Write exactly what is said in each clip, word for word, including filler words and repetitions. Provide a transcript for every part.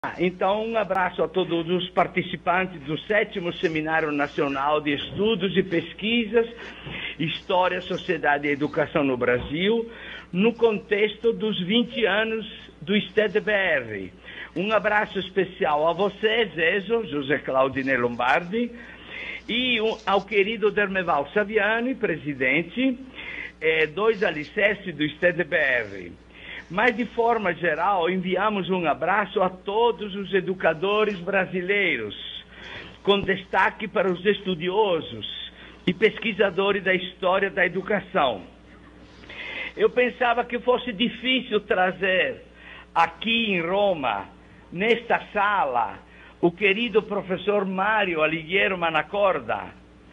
Então, um abraço a todos os participantes do sétimo Seminário Nacional de Estudos e Pesquisas, História, Sociedade e Educação no Brasil, no contexto dos vinte anos do STED-B R. Um abraço especial a você, Zezo, José Claudine Lombardi, e um, ao querido Dermeval Saviani, presidente, eh, dois alicerces do STED-B R. Mas, de forma geral, enviamos um abraço a todos os educadores brasileiros, com destaque para os estudiosos e pesquisadores da história da educação. Eu pensava que fosse difícil trazer aqui em Roma, nesta sala, o querido professor Mário Alighiero Manacorda.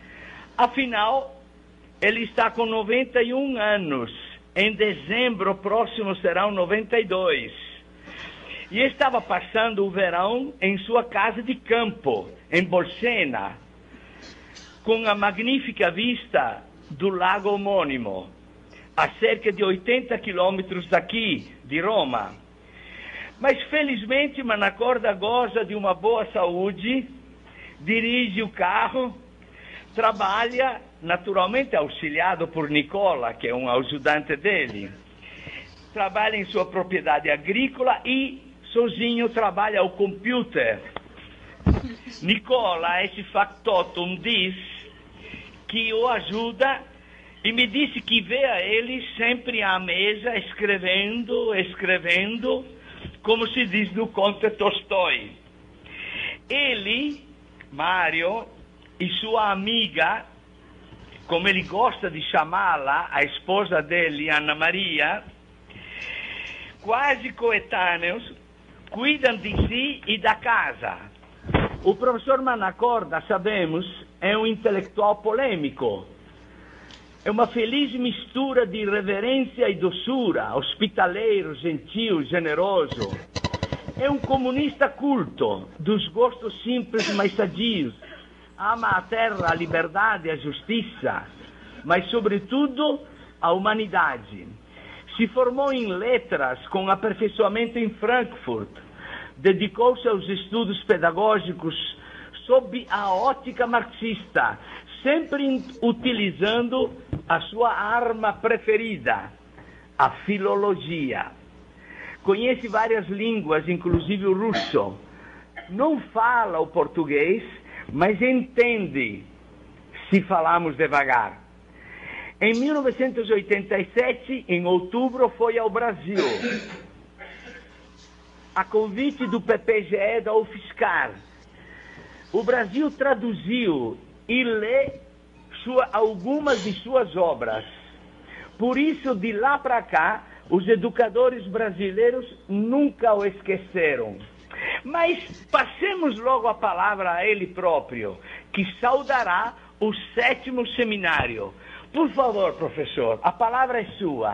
Afinal, ele está com noventa e um anos. Em dezembro próximo serão noventa e dois. E estava passando o verão em sua casa de campo, em Bolsena, com a magnífica vista do lago homônimo, a cerca de oitenta quilômetros daqui, de Roma. Mas felizmente Manacorda goza de uma boa saúde, dirige o carro, trabalha, naturalmente auxiliado por Nicola, que é um ajudante dele. Trabalha em sua propriedade agrícola e sozinho trabalha ao computer. Nicola, esse factotum, diz que o ajuda e me disse que vê a ele sempre à mesa escrevendo, escrevendo, como se diz no Conte Tolstói. Ele, Mário, e sua amiga, como ele gosta de chamá-la, a esposa dele, Ana Maria, quase coetâneos, cuidam de si e da casa. O professor Manacorda, sabemos, é um intelectual polêmico. É uma feliz mistura de reverência e doçura, hospitaleiro, gentil, generoso. É um comunista culto, dos gostos simples mas sadios. Ama a terra, a liberdade, a justiça, mas, sobretudo, a humanidade. Se formou em letras com aperfeiçoamento em Frankfurt. Dedicou-se aos estudos pedagógicos sob a ótica marxista, sempre utilizando a sua arma preferida, a filologia. Conhece várias línguas, inclusive o russo. Não fala o português, mas entende se falamos devagar. Em mil novecentos e oitenta e sete, em outubro, foi ao Brasil, a convite do P P G E da UFSCar. O Brasil traduziu e lê sua, algumas de suas obras. Por isso, de lá para cá, os educadores brasileiros nunca o esqueceram. Mas passemos logo a palavra a ele próprio, que saudará o sétimo seminário. Por favor, professor, a palavra è sua.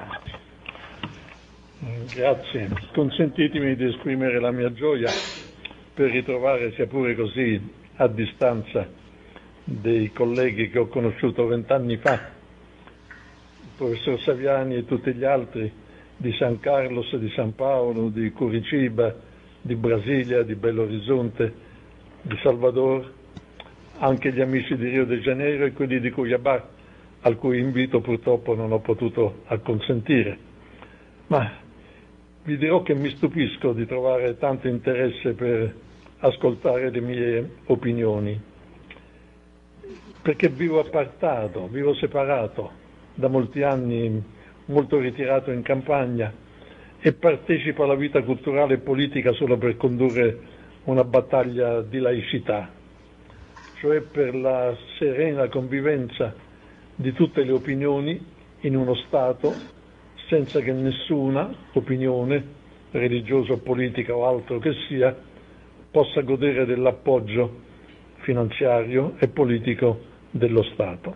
Grazie. Consentitemi di esprimere la mia gioia per ritrovare, sia pure così a distanza, dei colleghi che ho conosciuto vent'anni fa, il professor Saviani e tutti gli altri di San Carlos, di San Paolo, di Curitiba, di Brasilia, di Belo Horizonte, di Salvador, anche gli amici di Rio de Janeiro e quelli di Cuiabá, al cui invito purtroppo non ho potuto acconsentire. Ma vi dirò che mi stupisco di trovare tanto interesse per ascoltare le mie opinioni, perché vivo appartato, vivo separato, da molti anni molto ritirato in campagna, e partecipo alla vita culturale e politica solo per condurre una battaglia di laicità, cioè per la serena convivenza di tutte le opinioni in uno Stato, senza che nessuna opinione, religiosa o politica o altro che sia, possa godere dell'appoggio finanziario e politico dello Stato.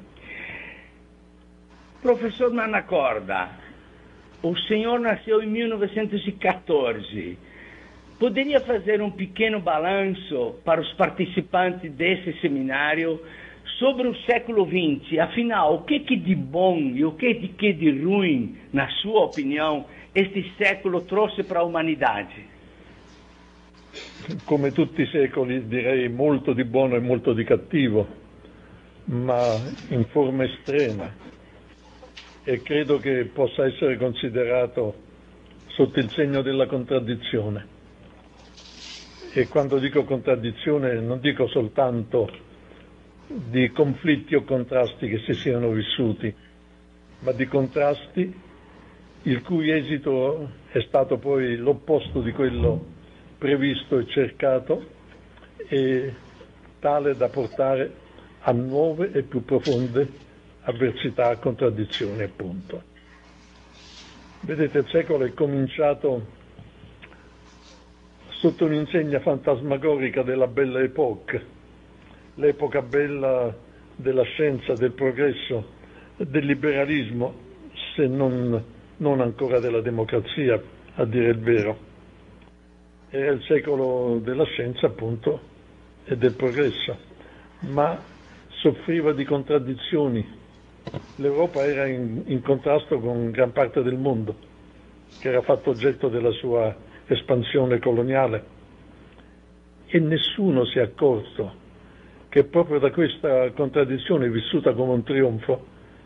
Professor Manacorda, o senhor nasceu em mil novecentos e quatorze. Poderia fazer um pequeno balanço para os participantes desse seminário sobre o século vinte? Afinal, o que que de bom e o que de, que de ruim, na sua opinião, este século trouxe para a humanidade? come tutti i secoli, direi molto di buono e molto di cattivo, ma in forma estrema, e credo che possa essere considerato sotto il segno della contraddizione. E quando dico contraddizione non dico soltanto di conflitti o contrasti che si siano vissuti, ma di contrasti il cui esito è stato poi l'opposto di quello previsto e cercato, e tale da portare a nuove e più profonde avversità, contraddizioni, appunto. Vedete, il secolo è cominciato sotto un'insegna fantasmagorica della Belle Époque, l'epoca bella della scienza, del progresso, del liberalismo, se non, non ancora della democrazia, a dire il vero. Era il secolo della scienza, appunto, e del progresso, ma soffriva di contraddizioni. L'Europa era in, in contrasto con gran parte del mondo, che era fatto oggetto della sua espansione coloniale, e nessuno si è accorto che proprio da questa contraddizione vissuta come un trionfo,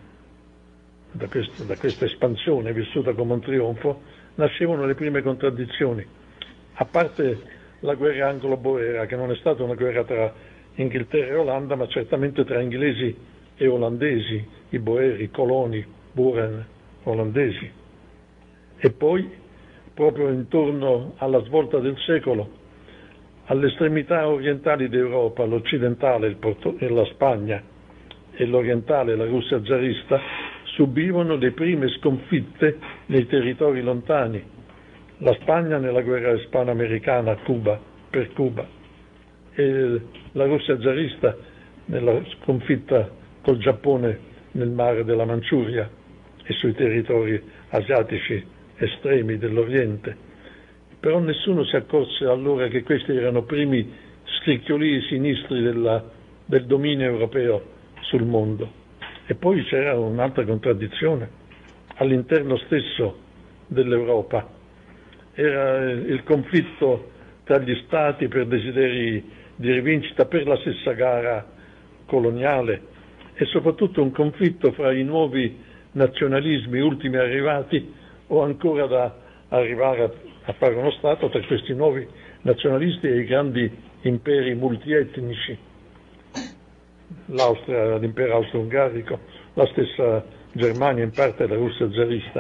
da, questo, da questa espansione vissuta come un trionfo, nascevano le prime contraddizioni, a parte la guerra anglo-boera, che non è stata una guerra tra Inghilterra e Olanda, ma certamente tra inglesi e olandesi, i boeri, i coloni, buren olandesi. E poi, proprio intorno alla svolta del secolo, alle estremità orientali d'Europa, l'occidentale, il Porto- e la Spagna, e l'orientale, la Russia zarista, subivano le prime sconfitte nei territori lontani. La Spagna nella guerra ispano-americana a Cuba, per Cuba, e la Russia zarista nella sconfitta col Giappone nel mare della Manciuria e sui territori asiatici estremi dell'Oriente. Però nessuno si accorse allora che questi erano primi scricchiolii sinistri della, del dominio europeo sul mondo. E poi c'era un'altra contraddizione all'interno stesso dell'Europa. Era il conflitto tra gli stati per desideri di rivincita, per la stessa gara coloniale, e soprattutto un conflitto fra i nuovi nazionalismi ultimi arrivati, o ancora da arrivare a, a fare uno Stato, tra questi nuovi nazionalisti e i grandi imperi multietnici, l'Austria, l'impero austro-ungarico, la stessa Germania, in parte la Russia zarista.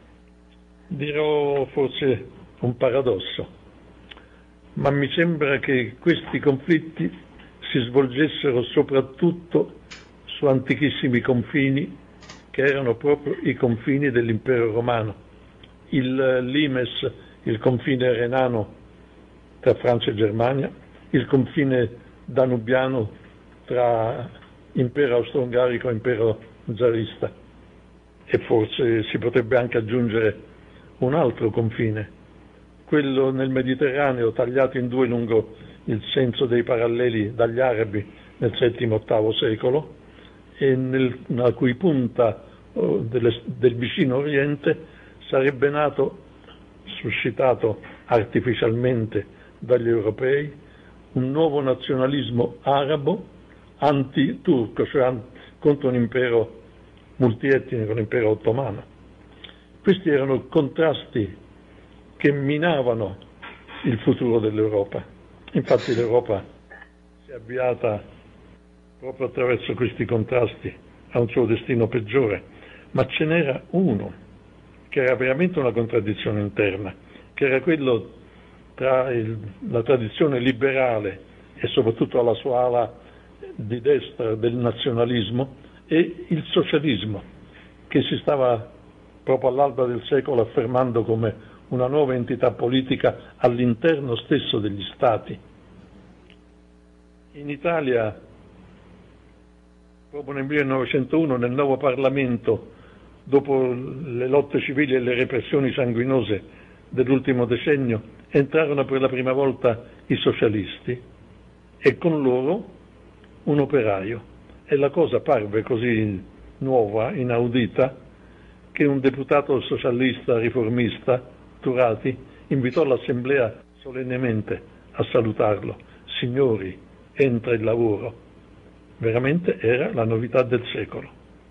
Dirò forse un paradosso, ma mi sembra che questi conflitti si svolgessero soprattutto su antichissimi confini, che erano proprio i confini dell'impero romano, il limes, il confine renano tra Francia e Germania, il confine danubiano tra impero austro-ungarico e impero zarista, e forse si potrebbe anche aggiungere un altro confine, quello nel Mediterraneo, tagliato in due lungo il senso dei paralleli dagli arabi nel settimo ottavo secolo, e nel, la cui punta oh, delle, del vicino Oriente sarebbe nato, suscitato artificialmente dagli europei, un nuovo nazionalismo arabo anti-turco, cioè an- contro un impero multietnico, l'impero ottomano. Questi erano contrasti che minavano il futuro dell'Europa. Infatti l'Europa si è avviata proprio attraverso questi contrasti a un suo destino peggiore, ma ce n'era uno che era veramente una contraddizione interna, che era quello tra il, la tradizione liberale e soprattutto alla sua ala di destra del nazionalismo e il socialismo, che si stava proprio all'alba del secolo affermando come una nuova entità politica all'interno stesso degli Stati. In Italia, proprio nel millenovecentouno, nel nuovo Parlamento, dopo le lotte civili e le repressioni sanguinose dell'ultimo decennio, entrarono per la prima volta i socialisti e con loro un operaio. E la cosa parve così nuova, inaudita, che un deputato socialista riformista, Turati, invitò l'Assemblea solennemente a salutarlo: signori, entra il lavoro. Veramente era la novità del secolo.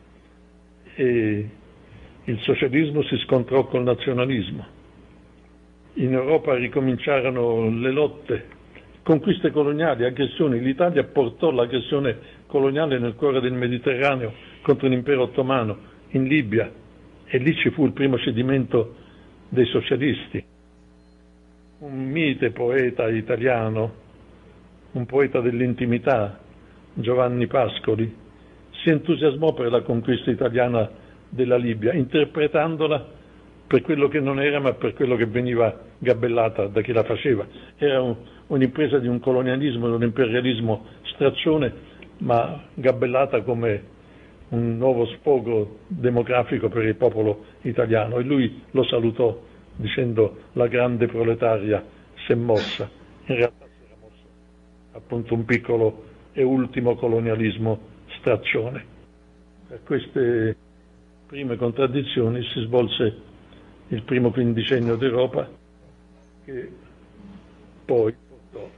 E il socialismo si scontrò col nazionalismo. In Europa ricominciarono le lotte, conquiste coloniali, aggressioni. L'Italia portò l'aggressione coloniale nel cuore del Mediterraneo contro l'impero ottomano, in Libia, e lì ci fu il primo cedimento dei socialisti. Un mite poeta italiano, un poeta dell'intimità, Giovanni Pascoli, si entusiasmò per la conquista italiana della Libia, interpretandola per quello che non era, ma per quello che veniva gabellata da chi la faceva. Era un, un'impresa di un colonialismo, di un imperialismo straccione, ma gabellata come un nuovo sfogo demografico per il popolo italiano. E lui lo salutò dicendo: la grande proletaria si è mossa. In realtà si era mosso appunto un piccolo e ultimo colonialismo straccione. Per queste prime contraddizioni si svolse il primo quindicennio d'Europa, che poi portò,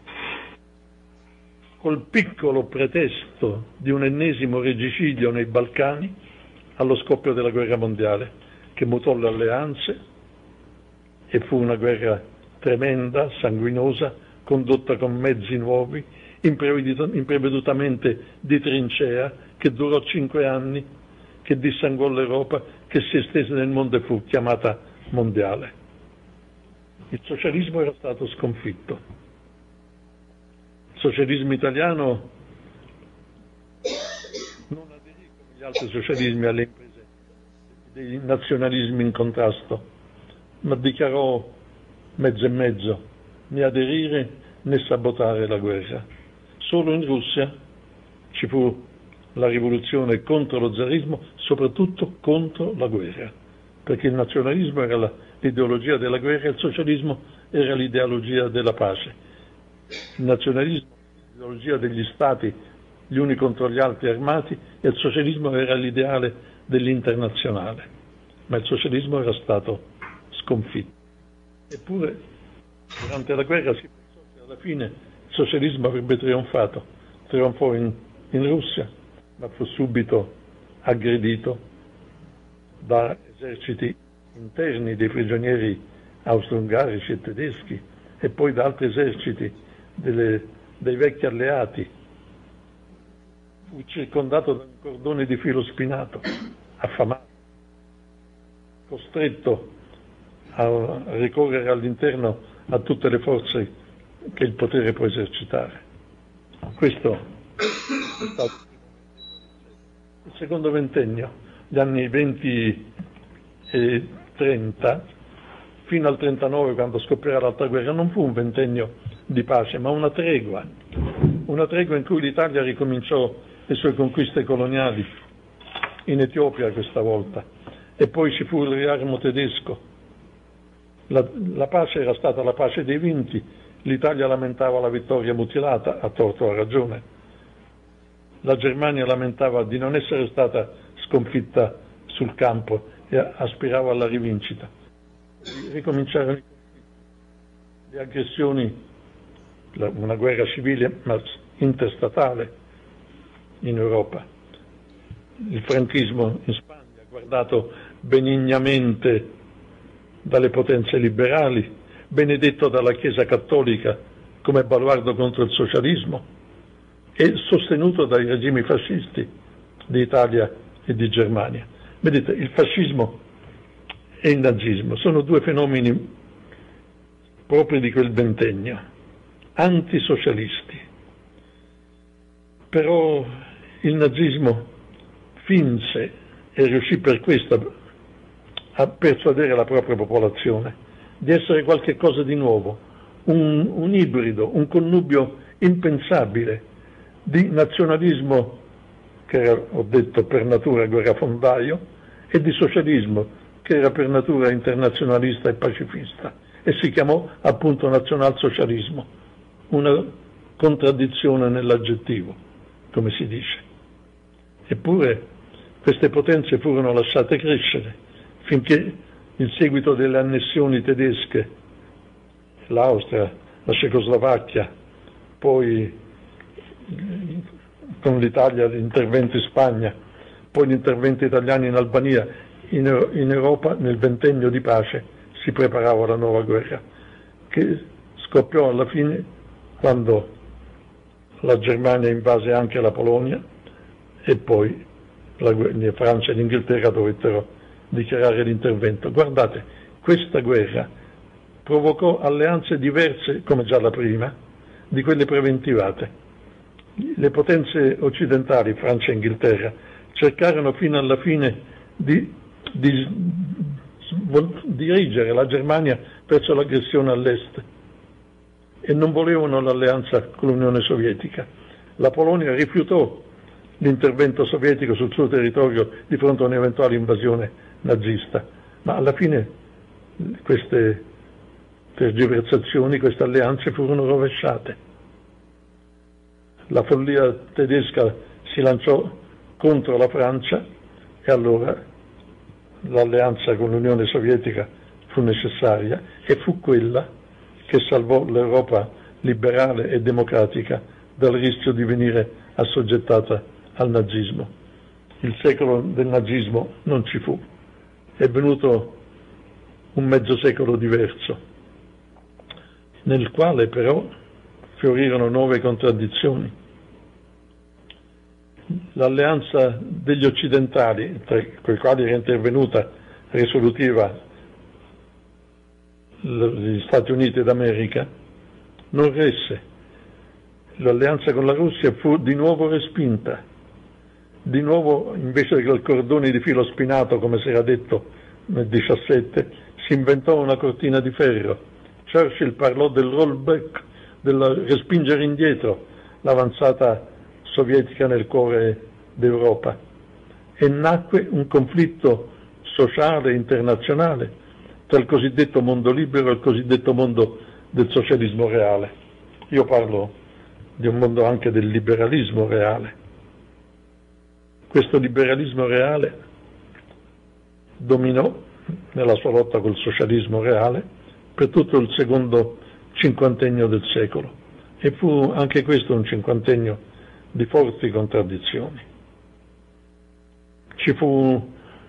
col piccolo pretesto di un ennesimo regicidio nei Balcani, allo scoppio della guerra mondiale, che mutò le alleanze e fu una guerra tremenda, sanguinosa, condotta con mezzi nuovi, imprevedutamente di trincea, che durò cinque anni, che dissanguò l'Europa, che si estese nel mondo e fu chiamata mondiale. Il socialismo era stato sconfitto. Il socialismo italiano non aderì come gli altri socialismi alle imprese dei nazionalismi in contrasto, ma dichiarò mezzo e mezzo: né aderire né sabotare la guerra. Solo in Russia ci fu la rivoluzione contro lo zarismo, soprattutto contro la guerra, perché il nazionalismo era la, l'ideologia della guerra e il socialismo era l'ideologia della pace. Il nazionalismo era l'ideologia degli stati, gli uni contro gli altri armati, e il socialismo era l'ideale dell'internazionale. Ma il socialismo era stato sconfitto. Eppure, durante la guerra si pensò che alla fine il socialismo avrebbe trionfato. Trionfò in, in Russia, ma fu subito aggredito da eserciti interni dei prigionieri austro-ungarici e tedeschi, e poi da altri eserciti delle, dei vecchi alleati. Fu circondato da un cordone di filo spinato, affamato, costretto a ricorrere all'interno a tutte le forze che il potere può esercitare. Questo è stato il secondo ventennio, gli anni venti e trenta, fino al trentanove, quando scoprirà l'altra guerra. Non fu un ventennio di pace, ma una tregua, una tregua in cui l'Italia ricominciò le sue conquiste coloniali, in Etiopia questa volta, e poi ci fu il riarmo tedesco. La, la pace era stata la pace dei vinti, l'Italia lamentava la vittoria mutilata, a torto o a ragione. La Germania lamentava di non essere stata sconfitta sul campo e aspirava alla rivincita. Ricominciarono le aggressioni, una guerra civile ma interstatale in Europa. Il franchismo in Spagna, guardato benignamente dalle potenze liberali, benedetto dalla Chiesa cattolica come baluardo contro il socialismo, e sostenuto dai regimi fascisti di Italia e di Germania. Vedete, il fascismo e il nazismo sono due fenomeni propri di quel ventennio, antisocialisti. Però il nazismo finse e riuscì per questo a persuadere la propria popolazione di essere qualche cosa di nuovo, un, un ibrido, un connubio impensabile di nazionalismo, che era, ho detto, per natura guerrafondaio, e di socialismo, che era per natura internazionalista e pacifista, e si chiamò appunto nazionalsocialismo, una contraddizione nell'aggettivo, come si dice. Eppure queste potenze furono lasciate crescere finché il seguito delle annessioni tedesche, l'Austria, la Cecoslovacchia, poi con l'Italia l'intervento in Spagna, poi l'intervento italiano in Albania, in, in Europa nel ventennio di pace si preparava la nuova guerra, che scoppiò alla fine quando la Germania invase anche la Polonia e poi la, Francia e l'Inghilterra dovettero dichiarare l'intervento. Guardate, questa guerra provocò alleanze diverse, come già la prima, di quelle preventivate. Le potenze occidentali, Francia e Inghilterra, cercarono fino alla fine di, di dirigere la Germania verso l'aggressione all'est e non volevano l'alleanza con l'Unione Sovietica. La Polonia rifiutò l'intervento sovietico sul suo territorio di fronte a un'eventuale invasione nazista, ma alla fine queste tergiversazioni, queste alleanze furono rovesciate. La follia tedesca si lanciò contro la Francia e allora l'alleanza con l'Unione Sovietica fu necessaria e fu quella che salvò l'Europa liberale e democratica dal rischio di venire assoggettata al nazismo. Il secolo del nazismo non ci fu, è venuto un mezzo secolo diverso, nel quale però fiorirono nuove contraddizioni. L'alleanza degli occidentali, tra i quali era intervenuta risolutiva gli Stati Uniti d'America, non resse. L'alleanza con la Russia fu di nuovo respinta. Di nuovo, invece del cordone di filo spinato, come si era detto nel diciassette, si inventò una cortina di ferro. Churchill parlò del rollback, del respingere indietro l'avanzata sovietica nel cuore d'Europa, e nacque un conflitto sociale internazionale tra il cosiddetto mondo libero e il cosiddetto mondo del socialismo reale. Io parlo di un mondo anche del liberalismo reale. Questo liberalismo reale dominò nella sua lotta col socialismo reale per tutto il secondo cinquantennio del secolo e fu anche questo un cinquantennio di forti contraddizioni. Ci fu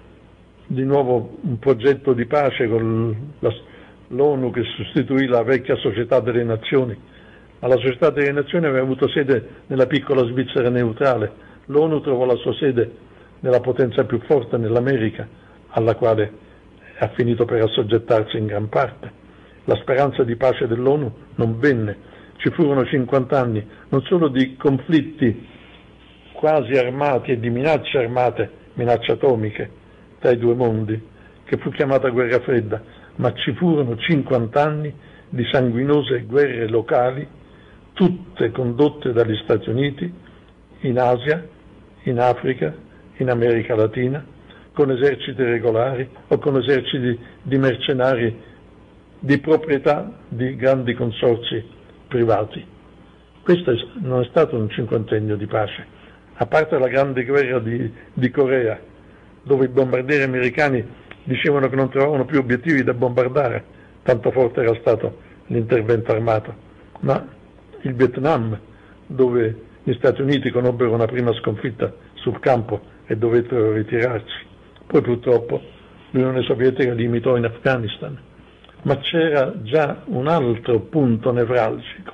di nuovo un progetto di pace con l'ONU che sostituì la vecchia Società delle Nazioni, ma la Società delle Nazioni aveva avuto sede nella piccola Svizzera neutrale. L'ONU trovò la sua sede nella potenza più forte, nell'America, alla quale ha finito per assoggettarsi in gran parte. La speranza di pace dell'ONU non venne. Ci furono cinquanta anni non solo di conflitti quasi armati e di minacce armate, minacce atomiche tra i due mondi, che fu chiamata guerra fredda, ma ci furono cinquanta anni di sanguinose guerre locali, tutte condotte dagli Stati Uniti, in Asia, in Africa, in America Latina, con eserciti regolari o con eserciti di mercenari di proprietà di grandi consorzi privati. Questo non è stato un cinquantennio di pace, a parte la grande guerra di, di Corea, dove i bombardieri americani dicevano che non trovavano più obiettivi da bombardare, tanto forte era stato l'intervento armato, ma il Vietnam, dove gli Stati Uniti conobbero una prima sconfitta sul campo e dovettero ritirarsi. Poi purtroppo l'Unione Sovietica li imitò in Afghanistan. Ma c'era già un altro punto nevralgico.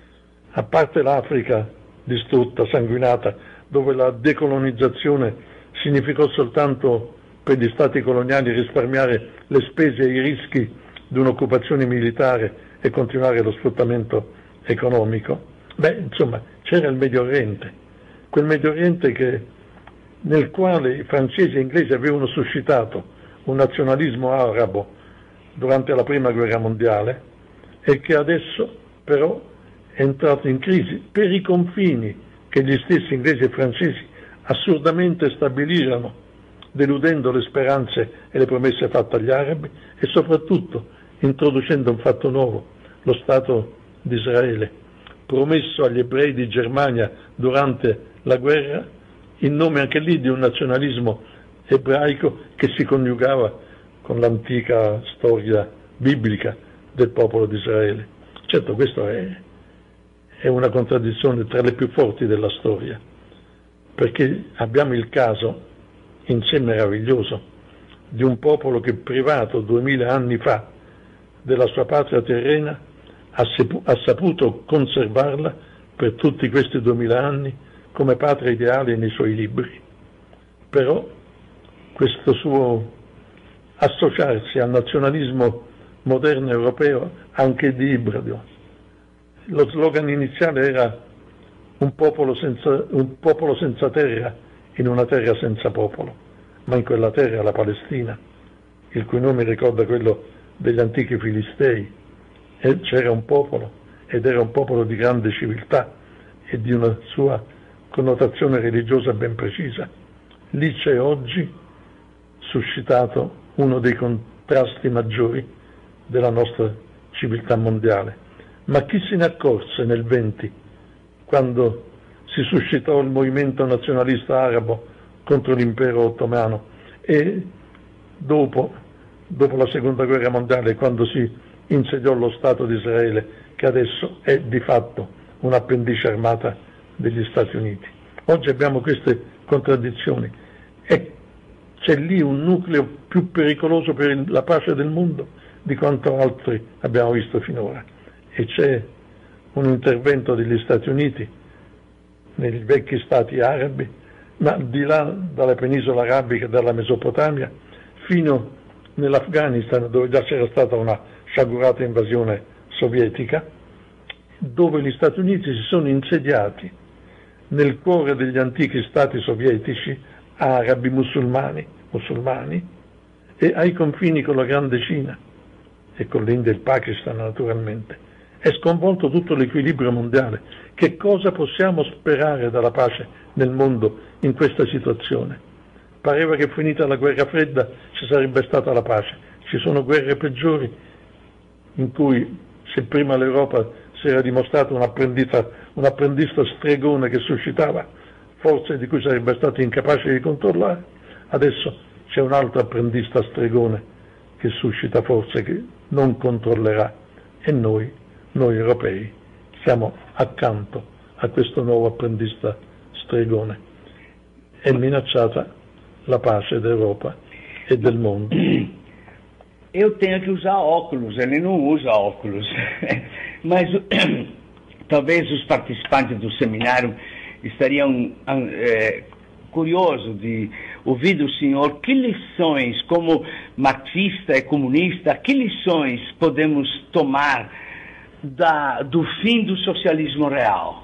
A parte l'Africa distrutta, sanguinata, dove la decolonizzazione significò soltanto per gli stati coloniali risparmiare le spese e i rischi di un'occupazione militare e continuare lo sfruttamento economico, beh, insomma, c'era il Medio Oriente, quel Medio Oriente che, nel quale i francesi e inglesi avevano suscitato un nazionalismo arabo durante la prima guerra mondiale e che adesso però è entrato in crisi per i confini che gli stessi inglesi e francesi assurdamente stabilirono, deludendo le speranze e le promesse fatte agli arabi e soprattutto introducendo un fatto nuovo, lo Stato di Israele, promesso agli ebrei di Germania durante la guerra, in nome anche lì di un nazionalismo ebraico che si coniugava con l'antica storia biblica del popolo di Israele. Certo, questa è, è una contraddizione tra le più forti della storia, perché abbiamo il caso, in sé meraviglioso, di un popolo che, privato duemila anni fa della sua patria terrena, ha, sepu- ha saputo conservarla per tutti questi duemila anni come patria ideale nei suoi libri. Però questo suo associarsi al nazionalismo moderno europeo anche di ibrido. Lo slogan iniziale era un popolo senza, un popolo senza terra in una terra senza popolo, ma in quella terra la Palestina, il cui nome ricorda quello degli antichi Filistei, e c'era un popolo, ed era un popolo di grande civiltà e di una sua connotazione religiosa ben precisa. Lì c'è oggi suscitato uno dei contrasti maggiori della nostra civiltà mondiale. Ma chi se ne accorse nel venti, quando si suscitò il movimento nazionalista arabo contro l'impero ottomano, e dopo, dopo la seconda guerra mondiale, quando si insediò lo Stato di Israele, che adesso è di fatto un'appendice armata degli Stati Uniti. Oggi abbiamo queste contraddizioni e c'è lì un nucleo più pericoloso per la pace del mondo di quanto altri abbiamo visto finora, e c'è un intervento degli Stati Uniti nei vecchi stati arabi, ma di là dalla penisola arabica e dalla Mesopotamia fino nell'Afghanistan, dove già c'era stata una sciagurata invasione sovietica, dove gli Stati Uniti si sono insediati nel cuore degli antichi stati sovietici arabi musulmani, musulmani e ai confini con la grande Cina e con l'India e il Pakistan naturalmente. È sconvolto tutto l'equilibrio mondiale. Che cosa possiamo sperare dalla pace nel mondo in questa situazione? Pareva che finita la guerra fredda ci sarebbe stata la pace. Ci sono guerre peggiori in cui, se prima l'Europa si era dimostrata un apprendista, un apprendista stregone che suscitava forze di cui sarebbe stato incapace di controllare, adesso c'è un altro apprendista stregone che suscita forze che non controllerà, e noi, noi europei, siamo accanto a questo nuovo apprendista stregone. È minacciata la pace d'Europa e del mondo. Eu tenho que usar óculos, ele não usa óculos. Mas talvez os participantes do seminário estariam é, curiosos de ouvir do senhor que lições, como marxista e comunista, que lições podemos tomar da, do fim do socialismo real?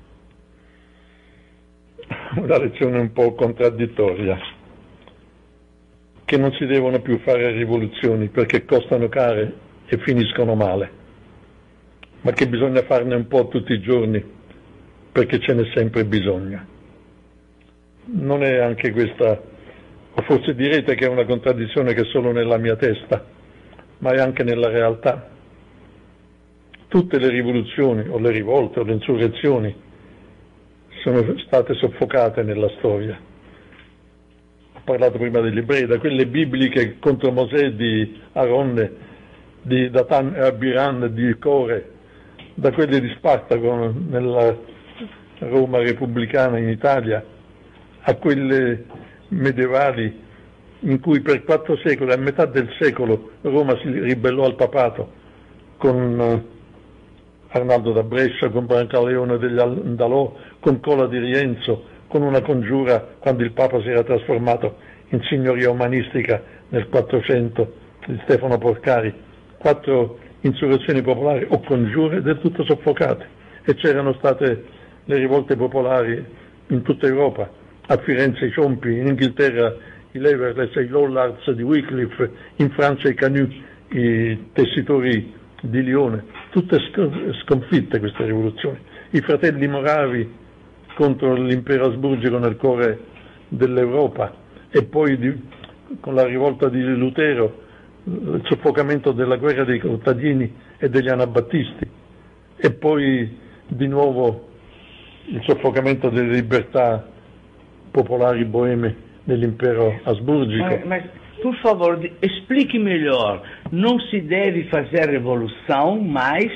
Una lezione un po' contraddittoria, che non si devono più fare rivoluzioni perché costano care e finiscono male, ma che bisogna farne un po' tutti i giorni perché ce n'è sempre bisogno. Non è anche questa, o forse direte che è una contraddizione che è solo nella mia testa, ma è anche nella realtà. Tutte le rivoluzioni o le rivolte o le insurrezioni sono state soffocate nella storia. Ho parlato prima degli ebrei, da quelle bibliche contro Mosè di Aronne, di Datan e Abiran, di Core, da quelle di Spartaco nella Roma repubblicana in Italia, a quelle medievali in cui per quattro secoli, a metà del secolo, Roma si ribellò al papato con Arnaldo da Brescia, con Brancaleone degli Andalò, con Cola di Rienzo, con una congiura quando il Papa si era trasformato in signoria umanistica nel quattrocento di Stefano Porcari. Quattro insurrezioni popolari o congiure del tutto soffocate, e c'erano state le rivolte popolari in tutta Europa, a Firenze i Ciompi, in Inghilterra i Leverless e i Lollards di Wycliffe, in Francia i Canut, i tessitori di Lione, tutte sconfitte queste rivoluzioni. I fratelli Moravi contro l'impero asburgico nel cuore dell'Europa, e poi di, con la rivolta di Lutero, il soffocamento della guerra dei contadini e degli anabattisti, e poi di nuovo il soffocamento delle libertà popolari boeme nell'impero asburgico. Mas, mas, por favor, explique melhor. Não se deve fazer revolução, mas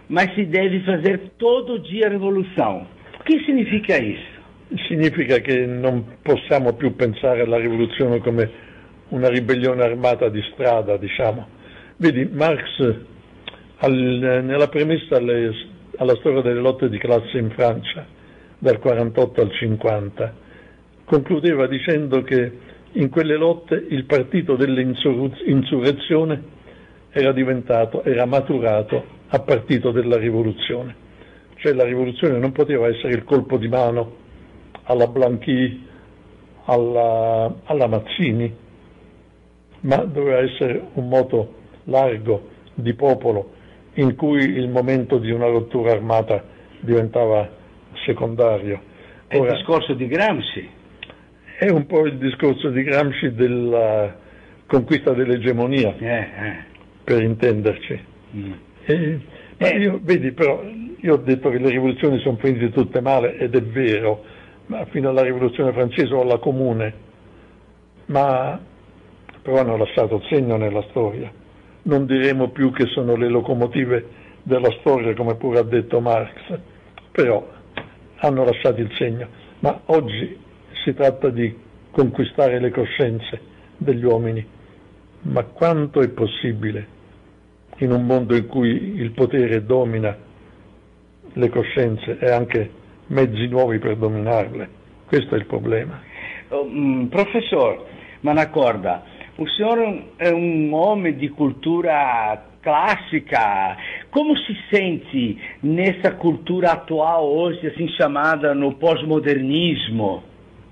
mas se deve fazer todo dia rivolução. O que significa isso? Significa che non possiamo più pensare alla rivoluzione come una ribellione armata di strada, diciamo. Vedi, Marx al, nella premessa alle, alla storia delle lotte di classe in Francia, dal quarantotto al cinquanta, concludeva dicendo che in quelle lotte il partito dell'insurrezione era diventato, era maturato a partito della rivoluzione. Cioè la rivoluzione non poteva essere il colpo di mano alla Blanqui, alla, alla Mazzini, ma doveva essere un moto largo di popolo in cui il momento di una rottura armata diventava secondario. È Ora, il discorso di Gramsci. È un po' il discorso di Gramsci della conquista dell'egemonia, eh, eh. per intenderci. Mm. E, ma eh. io, vedi, però, io ho detto che le rivoluzioni sono finite tutte male, ed è vero, ma fino alla rivoluzione francese o alla comune, ma però hanno lasciato il segno nella storia. Non diremo più che sono le locomotive della storia, come pure ha detto Marx, però hanno lasciato il segno. Ma oggi si tratta di conquistare le coscienze degli uomini. Ma quanto è possibile in un mondo in cui il potere domina le coscienze e anche mezzi nuovi per dominarle? Questo è il problema. Oh, mm, professor Manacorda, o senhor è un uomo di cultura classica. Come si sente nessa cultura atual hoje, assim chamada no pós-modernismo?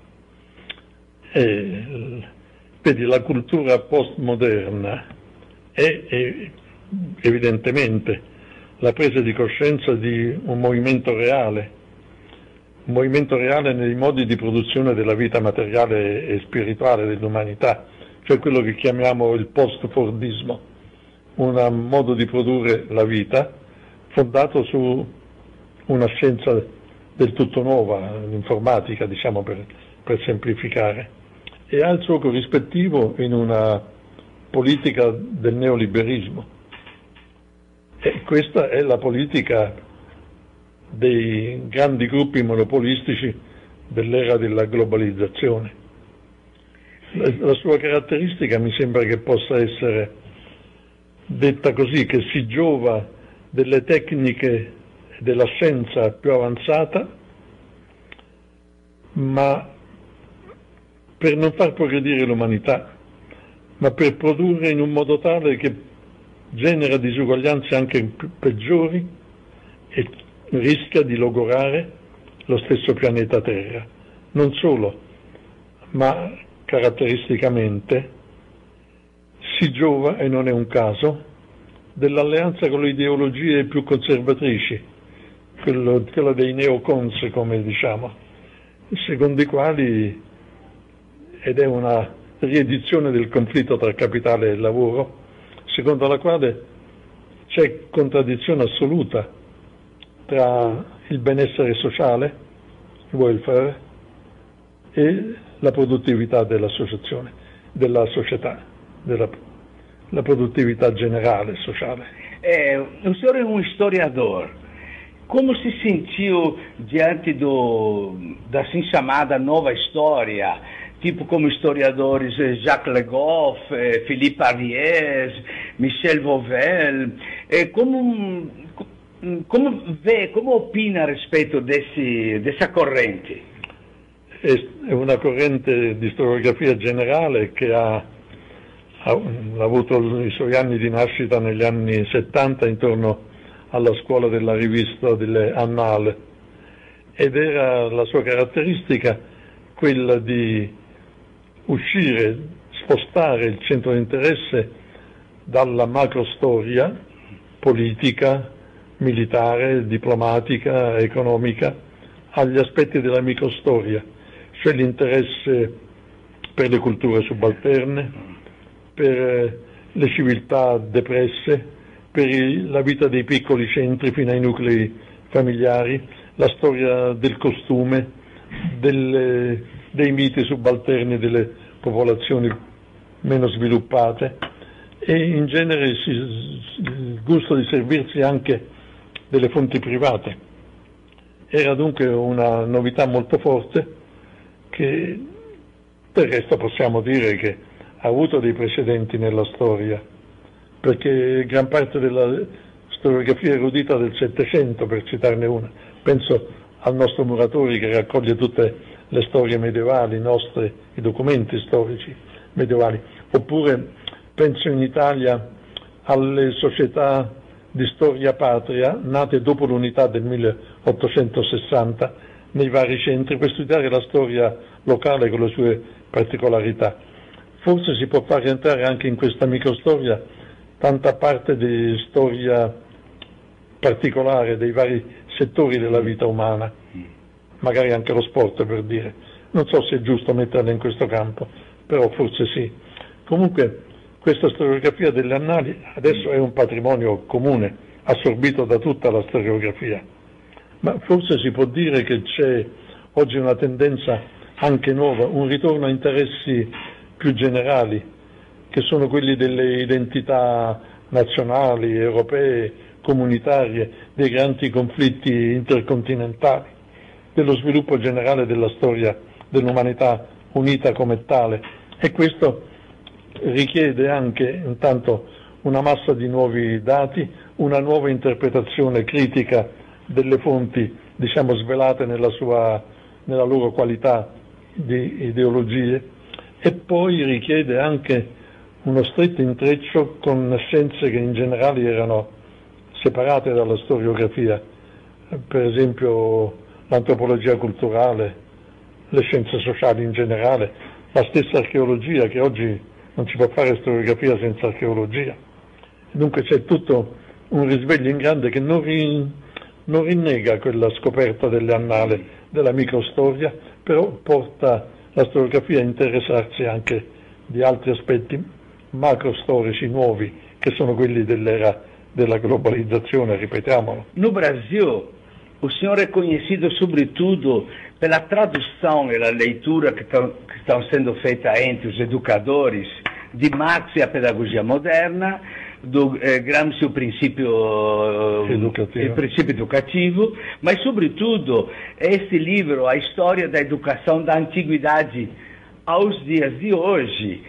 Eh, vedi, la cultura postmoderna è, è evidentemente la presa di coscienza di un movimento reale, un movimento reale nei modi di produzione della vita materiale e spirituale dell'umanità, cioè quello che chiamiamo il post-fordismo, un modo di produrre la vita fondato su una scienza del tutto nuova, l'informatica, diciamo, per, per semplificare, e ha il suo corrispettivo in una politica del neoliberismo. E questa è la politica dei grandi gruppi monopolistici dell'era della globalizzazione. La, la sua caratteristica mi sembra che possa essere detta così, che si giova delle tecniche della scienza più avanzata, ma per non far progredire l'umanità, ma per produrre in un modo tale che genera disuguaglianze anche peggiori e rischia di logorare lo stesso pianeta Terra. Non solo, ma caratteristicamente si giova, e non è un caso, dell'alleanza con le ideologie più conservatrici, quello, quella dei neocons, come diciamo, secondo i quali, ed è una riedizione del conflitto tra capitale e lavoro, secondo la quale c'è contraddizione assoluta tra il benessere sociale, il welfare, e la produttività dell'associazione, della società, della la produttività generale sociale. É, o senhor é um historiador. Como se sentiu diante do, da assim chamada nova história, tipo como historiadores Jacques Le Goff, Philippe Ariès, Michel Vauvel, como, como vê, como opina a respeito desse, dessa corrente? È una corrente di storiografia generale che ha ha avuto i suoi anni di nascita negli anni settanta intorno alla scuola della rivista delle Annales, ed era la sua caratteristica quella di uscire, spostare il centro di interesse dalla macrostoria politica, militare, diplomatica, economica, agli aspetti della microstoria, cioè l'interesse per le culture subalterne, per le civiltà depresse, per la vita dei piccoli centri fino ai nuclei familiari, la storia del costume, delle, dei miti subalterni delle popolazioni meno sviluppate, e in genere si, il gusto di servirsi anche delle fonti private. Era dunque una novità molto forte che del resto possiamo dire che ha avuto dei precedenti nella storia, perché gran parte della storiografia erudita del Settecento, per citarne una, penso al nostro Muratori che raccoglie tutte le storie medievali nostre, i documenti storici medievali, oppure penso in Italia alle società di storia patria nate dopo l'unità del milleottocentosessanta nei vari centri per studiare la storia locale con le sue particolarità. Forse si può far entrare anche in questa microstoria tanta parte di storia particolare dei vari settori della vita umana, magari anche lo sport, per dire. Non so se è giusto metterla in questo campo, però forse sì. Comunque questa storiografia delle annali adesso è un patrimonio comune, assorbito da tutta la storiografia, ma forse si può dire che c'è oggi una tendenza anche nuova, un ritorno a interessi più generali, che sono quelli delle identità nazionali, europee, comunitarie, dei grandi conflitti intercontinentali, dello sviluppo generale della storia dell'umanità unita come tale, e questo richiede anche intanto una massa di nuovi dati, una nuova interpretazione critica delle fonti, diciamo, svelate nella, sua, nella loro qualità di ideologie, e poi richiede anche uno stretto intreccio con scienze che in generale erano separate dalla storiografia, per esempio l'antropologia culturale, le scienze sociali in generale, la stessa archeologia, che oggi non si può fare storiografia senza archeologia. Dunque c'è tutto un risveglio in grande che non, rin, non rinnega quella scoperta delle annali, della microstoria, però porta la storiografia a interessarsi anche di altri aspetti macrostorici nuovi, che sono quelli dell'era della globalizzazione, ripetiamolo. No Brasil, o senhor é conhecido sobretudo pela tradução e a leitura que estão, que estão sendo feita entre os educadores de Marx e a pedagogia moderna, do eh, Gramsci o princípio educativo. il princípio educativo, mas sobretudo esse livro, a história da educação da antiguidade aos dias de hoje,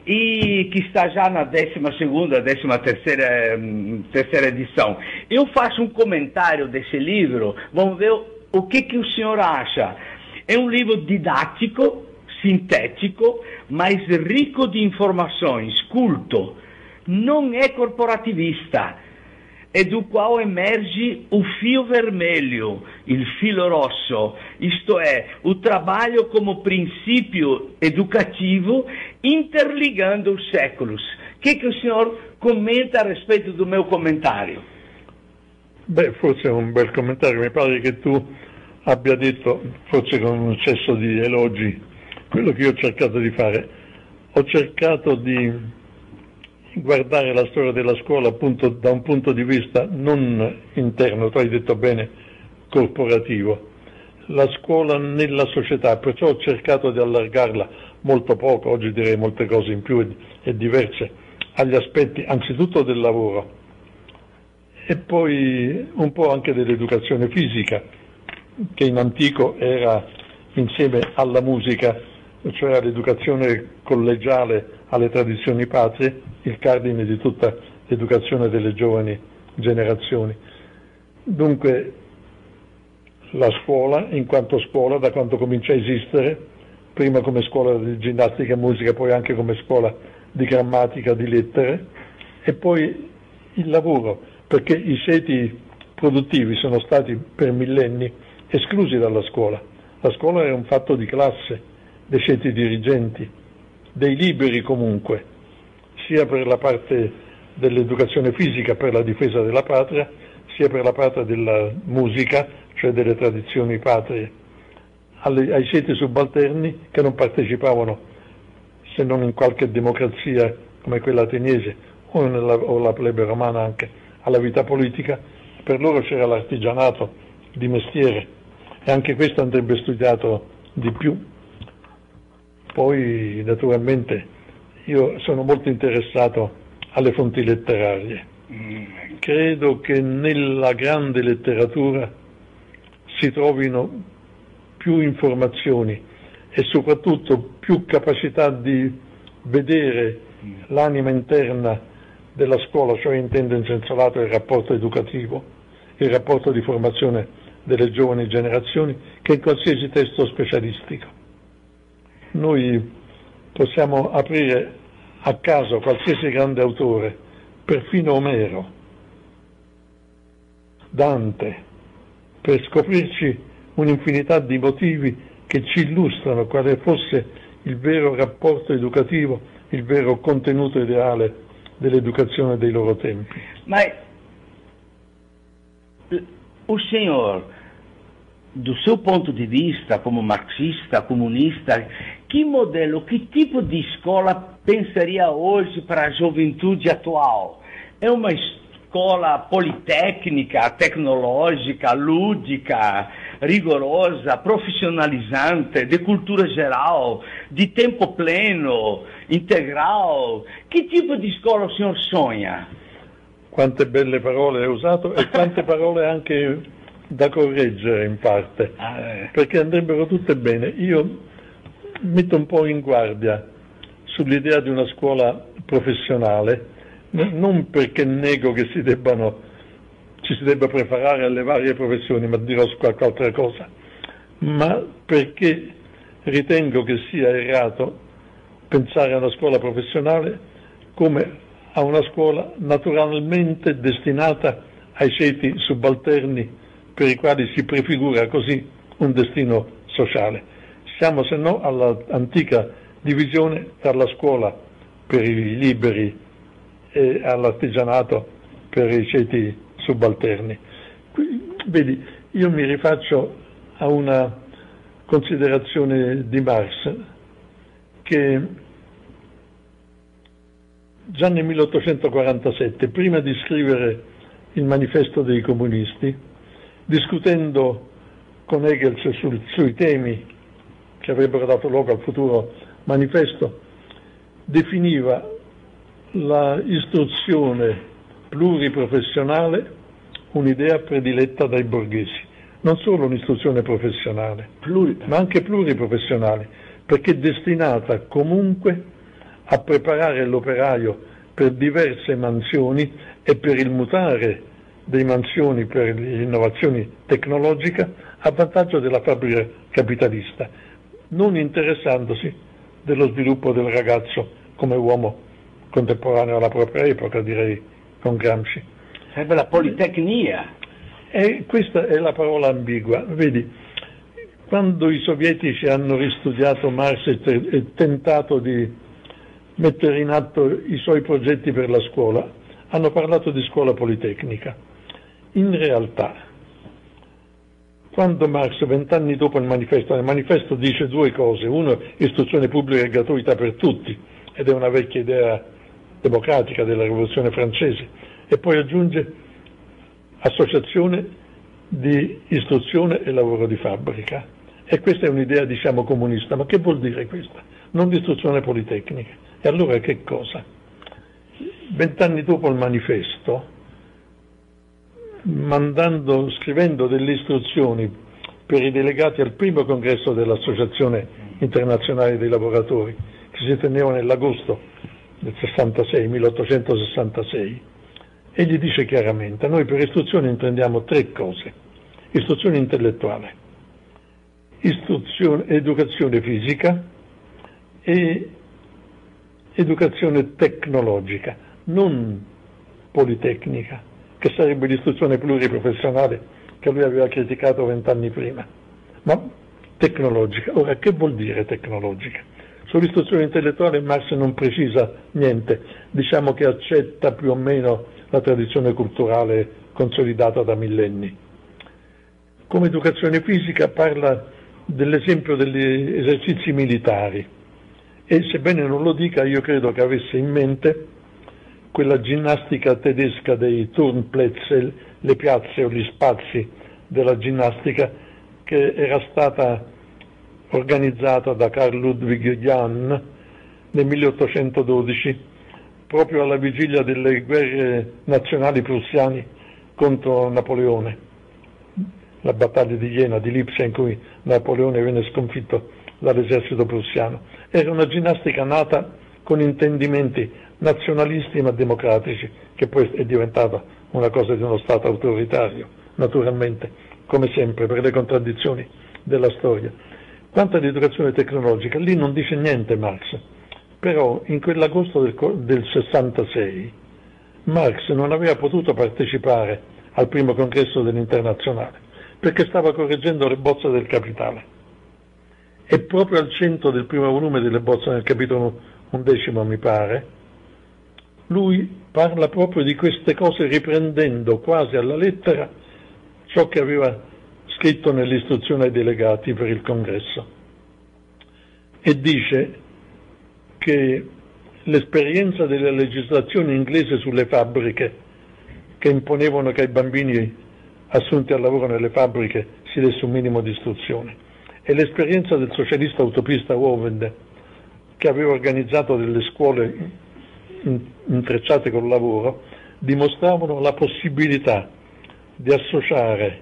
e que está já na décima segunda, décima terceira, terceira edição. Eu faço um comentário desse livro, vamos ver o que, que o senhor acha. É um livro didático, sintético, mas rico de informações, culto, não é corporativista, e do qual emerge o fio vermelho, il filo rosso, isto é, o trabalho como princípio educativo interligando os séculos. O que, que o senhor commenta a respeito do meu comentário? Beh, forse è un bel commentario, mi pare che tu abbia detto, forse con un eccesso di elogi, quello che io ho cercato di fare. Ho cercato di guardare la storia della scuola appunto da un punto di vista non interno, tu hai detto bene, corporativo, la scuola nella società, perciò ho cercato di allargarla molto poco, oggi direi molte cose in più e diverse, agli aspetti anzitutto del lavoro e poi un po' anche dell'educazione fisica, che in antico era insieme alla musica, cioè all'educazione collegiale, alle tradizioni patrie, il cardine di tutta l'educazione delle giovani generazioni. Dunque la scuola, in quanto scuola, da quando comincia a esistere, prima come scuola di ginnastica e musica, poi anche come scuola di grammatica, di lettere, e poi il lavoro, perché i ceti produttivi sono stati per millenni esclusi dalla scuola. La scuola è un fatto di classe, dei ceti dirigenti, dei liberi comunque, sia per la parte dell'educazione fisica, per la difesa della patria, sia per la parte della musica, cioè delle tradizioni patrie, alle, ai ceti subalterni che non partecipavano, se non in qualche democrazia come quella ateniese o, nella, o la plebe romana anche, alla vita politica. Per loro c'era l'artigianato di mestiere e anche questo andrebbe studiato di più. Poi naturalmente io sono molto interessato alle fonti letterarie, credo che nella grande letteratura si trovino più informazioni e soprattutto più capacità di vedere l'anima interna della scuola, cioè intendo in senso lato il rapporto educativo, il rapporto di formazione delle giovani generazioni, che in qualsiasi testo specialistico. Noi possiamo aprire a caso qualsiasi grande autore, perfino Omero, Dante, per scoprirci un'infinità di motivi che ci illustrano quale fosse il vero rapporto educativo, il vero contenuto ideale dell'educazione dei loro tempi. Ma o senhor, do seu ponto di vista como marxista, comunista, que modelo, que tipo de escola pensaria hoje para a juventude atual? É uma escola politécnica, tecnológica, lúdica, rigorosa, profissionalizante, de cultura geral, de tempo pleno, integral? Que tipo di scuola o signor sogna? Quante belle parole hai usato e quante parole anche da correggere in parte, perché andrebbero tutte bene. Io metto un po' in guardia sull'idea di una scuola professionale, non perché nego che si debbano, ci si debba preparare alle varie professioni, ma dirò qualche altra cosa, ma perché ritengo che sia errato pensare a una scuola professionale come a una scuola naturalmente destinata ai ceti subalterni per i quali si prefigura così un destino sociale. Siamo se no all'antica divisione tra la scuola per i liberi e all'artigianato per i ceti subalterni. Qui, vedi, io mi rifaccio a una considerazione di Marx che già nel milleottocentoquarantasette, prima di scrivere il manifesto dei comunisti, discutendo con Engels sul, sui temi che avrebbero dato luogo al futuro manifesto, definiva la istruzione pluriprofessionale un'idea prediletta dai borghesi. Non solo un'istruzione professionale, pluri, ma anche pluriprofessionale, perché destinata comunque a preparare l'operaio per diverse mansioni e per il mutare dei mansioni per le innovazioni tecnologiche a vantaggio della fabbrica capitalista, non interessandosi dello sviluppo del ragazzo come uomo contemporaneo alla propria epoca, direi con Gramsci. Sarebbe la politecnia. E questa è la parola ambigua. Vedi, quando i sovietici hanno ristudiato Marx e, te- e tentato di mettere in atto i suoi progetti per la scuola, hanno parlato di scuola politecnica. In realtà, quando Marx, vent'anni dopo il manifesto, il manifesto dice due cose: uno, istruzione pubblica e gratuita per tutti, ed è una vecchia idea democratica della rivoluzione francese, e poi aggiunge associazione di istruzione e lavoro di fabbrica. E questa è un'idea, diciamo, comunista. Ma che vuol dire questa? Non di istruzione politecnica. E allora che cosa? Vent'anni dopo il manifesto, mandando, scrivendo delle istruzioni per i delegati al primo congresso dell'Associazione Internazionale dei Lavoratori, che si teneva nell'agosto del sessantasei, milleottocentosessantasei, egli dice chiaramente: noi per istruzione intendiamo tre cose: istruzione intellettuale, istruzione, educazione fisica e educazione tecnologica, non politecnica, che sarebbe l'istruzione pluriprofessionale che lui aveva criticato vent'anni prima, ma tecnologica. Ora, che vuol dire tecnologica? Sull'istruzione intellettuale Marx non precisa niente, diciamo che accetta più o meno la tradizione culturale consolidata da millenni. Come educazione fisica parla dell'esempio degli esercizi militari, e sebbene non lo dica, io credo che avesse in mente quella ginnastica tedesca dei Turnplätze, le piazze o gli spazi della ginnastica, che era stata organizzata da Carl Ludwig Jahn nel milleottocentododici proprio alla vigilia delle guerre nazionali prussiane contro Napoleone, la battaglia di Jena, di Lipsia, in cui Napoleone venne sconfitto dall'esercito prussiano. Era una ginnastica nata con intendimenti nazionalisti ma democratici, che poi è diventata una cosa di uno Stato autoritario, naturalmente, come sempre, per le contraddizioni della storia. Quanto all'educazione tecnologica, lì non dice niente Marx, però in quell'agosto del, del sessantasei Marx non aveva potuto partecipare al primo congresso dell'Internazionale, perché stava correggendo le bozze del Capitale. E proprio al centro del primo volume delle bozze, nel capitolo undicesimo mi pare, lui parla proprio di queste cose, riprendendo quasi alla lettera ciò che aveva scritto nell'istruzione ai delegati per il congresso, e dice che l'esperienza della legislazione inglese sulle fabbriche, che imponevano che ai bambini assunti al lavoro nelle fabbriche si desse un minimo di istruzione, e l'esperienza del socialista utopista Wovend, che aveva organizzato delle scuole intrecciate col lavoro, dimostravano la possibilità di associare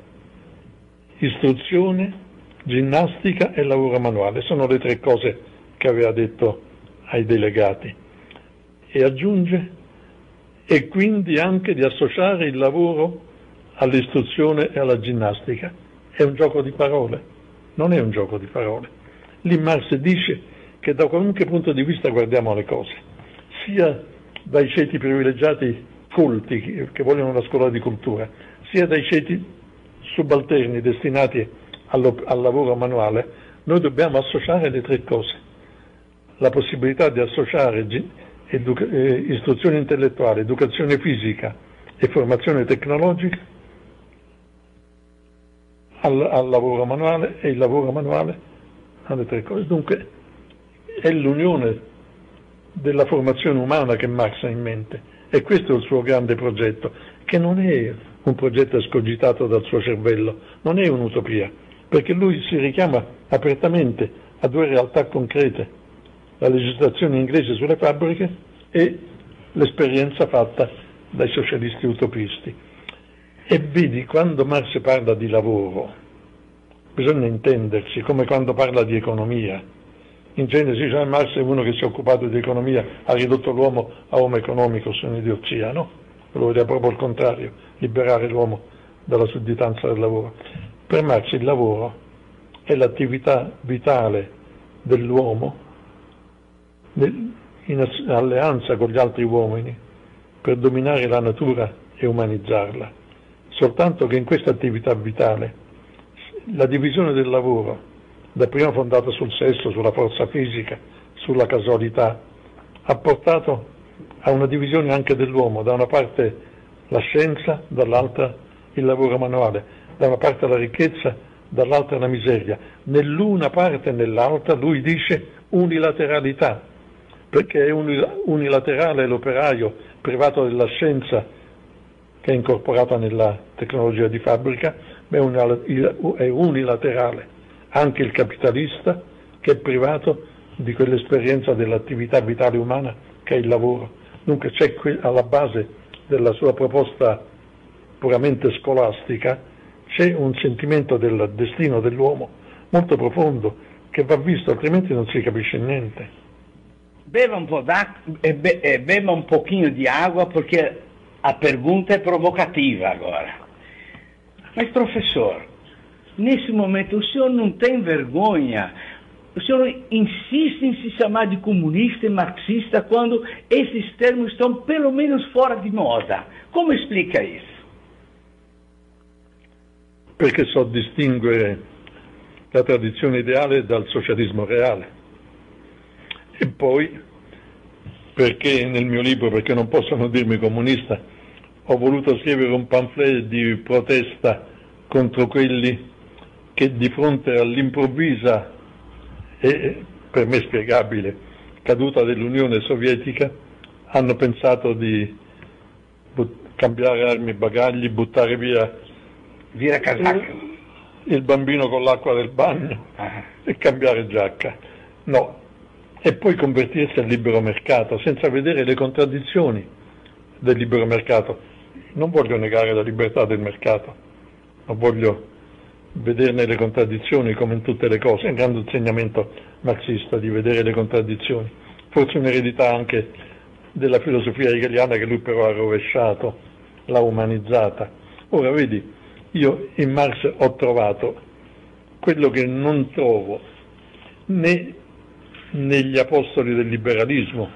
istruzione, ginnastica e lavoro manuale. Sono le tre cose che aveva detto ai delegati. E aggiunge, e quindi anche di associare il lavoro all'istruzione e alla ginnastica. È un gioco di parole, non è un gioco di parole. Lì Marx dice che da qualunque punto di vista guardiamo le cose, sia dai ceti privilegiati colti che vogliono la scuola di cultura, sia dai ceti subalterni destinati allo, al lavoro manuale, noi dobbiamo associare le tre cose. La possibilità di associare educa- eh, istruzione intellettuale, educazione fisica e formazione tecnologica al, al lavoro manuale, e il lavoro manuale alle tre cose. Dunque è l'unione della formazione umana che Marx ha in mente, e questo è il suo grande progetto, che non è un progetto escogitato dal suo cervello, non è un'utopia, perché lui si richiama apertamente a due realtà concrete: la legislazione inglese sulle fabbriche e l'esperienza fatta dai socialisti utopisti. E vedi, quando Marx parla di lavoro, bisogna intendersi, come quando parla di economia. In genere si dice, Marx è uno che si è occupato di economia, ha ridotto l'uomo a homo economicus, un'idiozia, no? Lo vedeva proprio il contrario, liberare l'uomo dalla sudditanza del lavoro. Per Marx il lavoro è l'attività vitale dell'uomo in alleanza con gli altri uomini per dominare la natura e umanizzarla. Soltanto che in questa attività vitale la divisione del lavoro, dapprima fondata sul sesso, sulla forza fisica, sulla casualità, ha portato a una divisione anche dell'uomo: da una parte la scienza, dall'altra il lavoro manuale, da una parte la ricchezza, dall'altra la miseria. Nell'una parte e nell'altra lui dice unilateralità, perché è unilaterale l'operaio privato della scienza che è incorporata nella tecnologia di fabbrica, ma è unilaterale anche il capitalista, che è privato di quell'esperienza dell'attività vitale umana che è il lavoro. Dunque c'è alla base della sua proposta puramente scolastica, c'è un sentimento del destino dell'uomo molto profondo che va visto, altrimenti non si capisce niente. Beva un po' d'acqua e be- e beba un pochino di acqua, perché a pergunta è provocativa agora. Mas professor, nesse momento o senhor não tem vergonha? O senhor insiste em se chamar de comunista e marxista quando esses termos estão pelo menos fora de moda. Como explica isso? Perché so distinguere la tradizione ideale dal socialismo reale. E poi perché nel mio libro, perché non possono dirmi comunista, ho voluto scrivere un pamphlet di protesta contro quelli che di fronte all'improvvisa e per me spiegabile caduta dell'Unione Sovietica hanno pensato di but- cambiare armi e bagagli, buttare via, via casacca, il bambino con l'acqua del bagno ah. e cambiare giacca. No, e poi convertirsi al libero mercato senza vedere le contraddizioni del libero mercato. Non voglio negare la libertà del mercato, ma voglio vederne le contraddizioni come in tutte le cose. È un grande insegnamento marxista di vedere le contraddizioni, forse un'eredità anche della filosofia hegeliana che lui però ha rovesciato, l'ha umanizzata. Ora vedi, io in Marx ho trovato quello che non trovo né negli apostoli del liberalismo,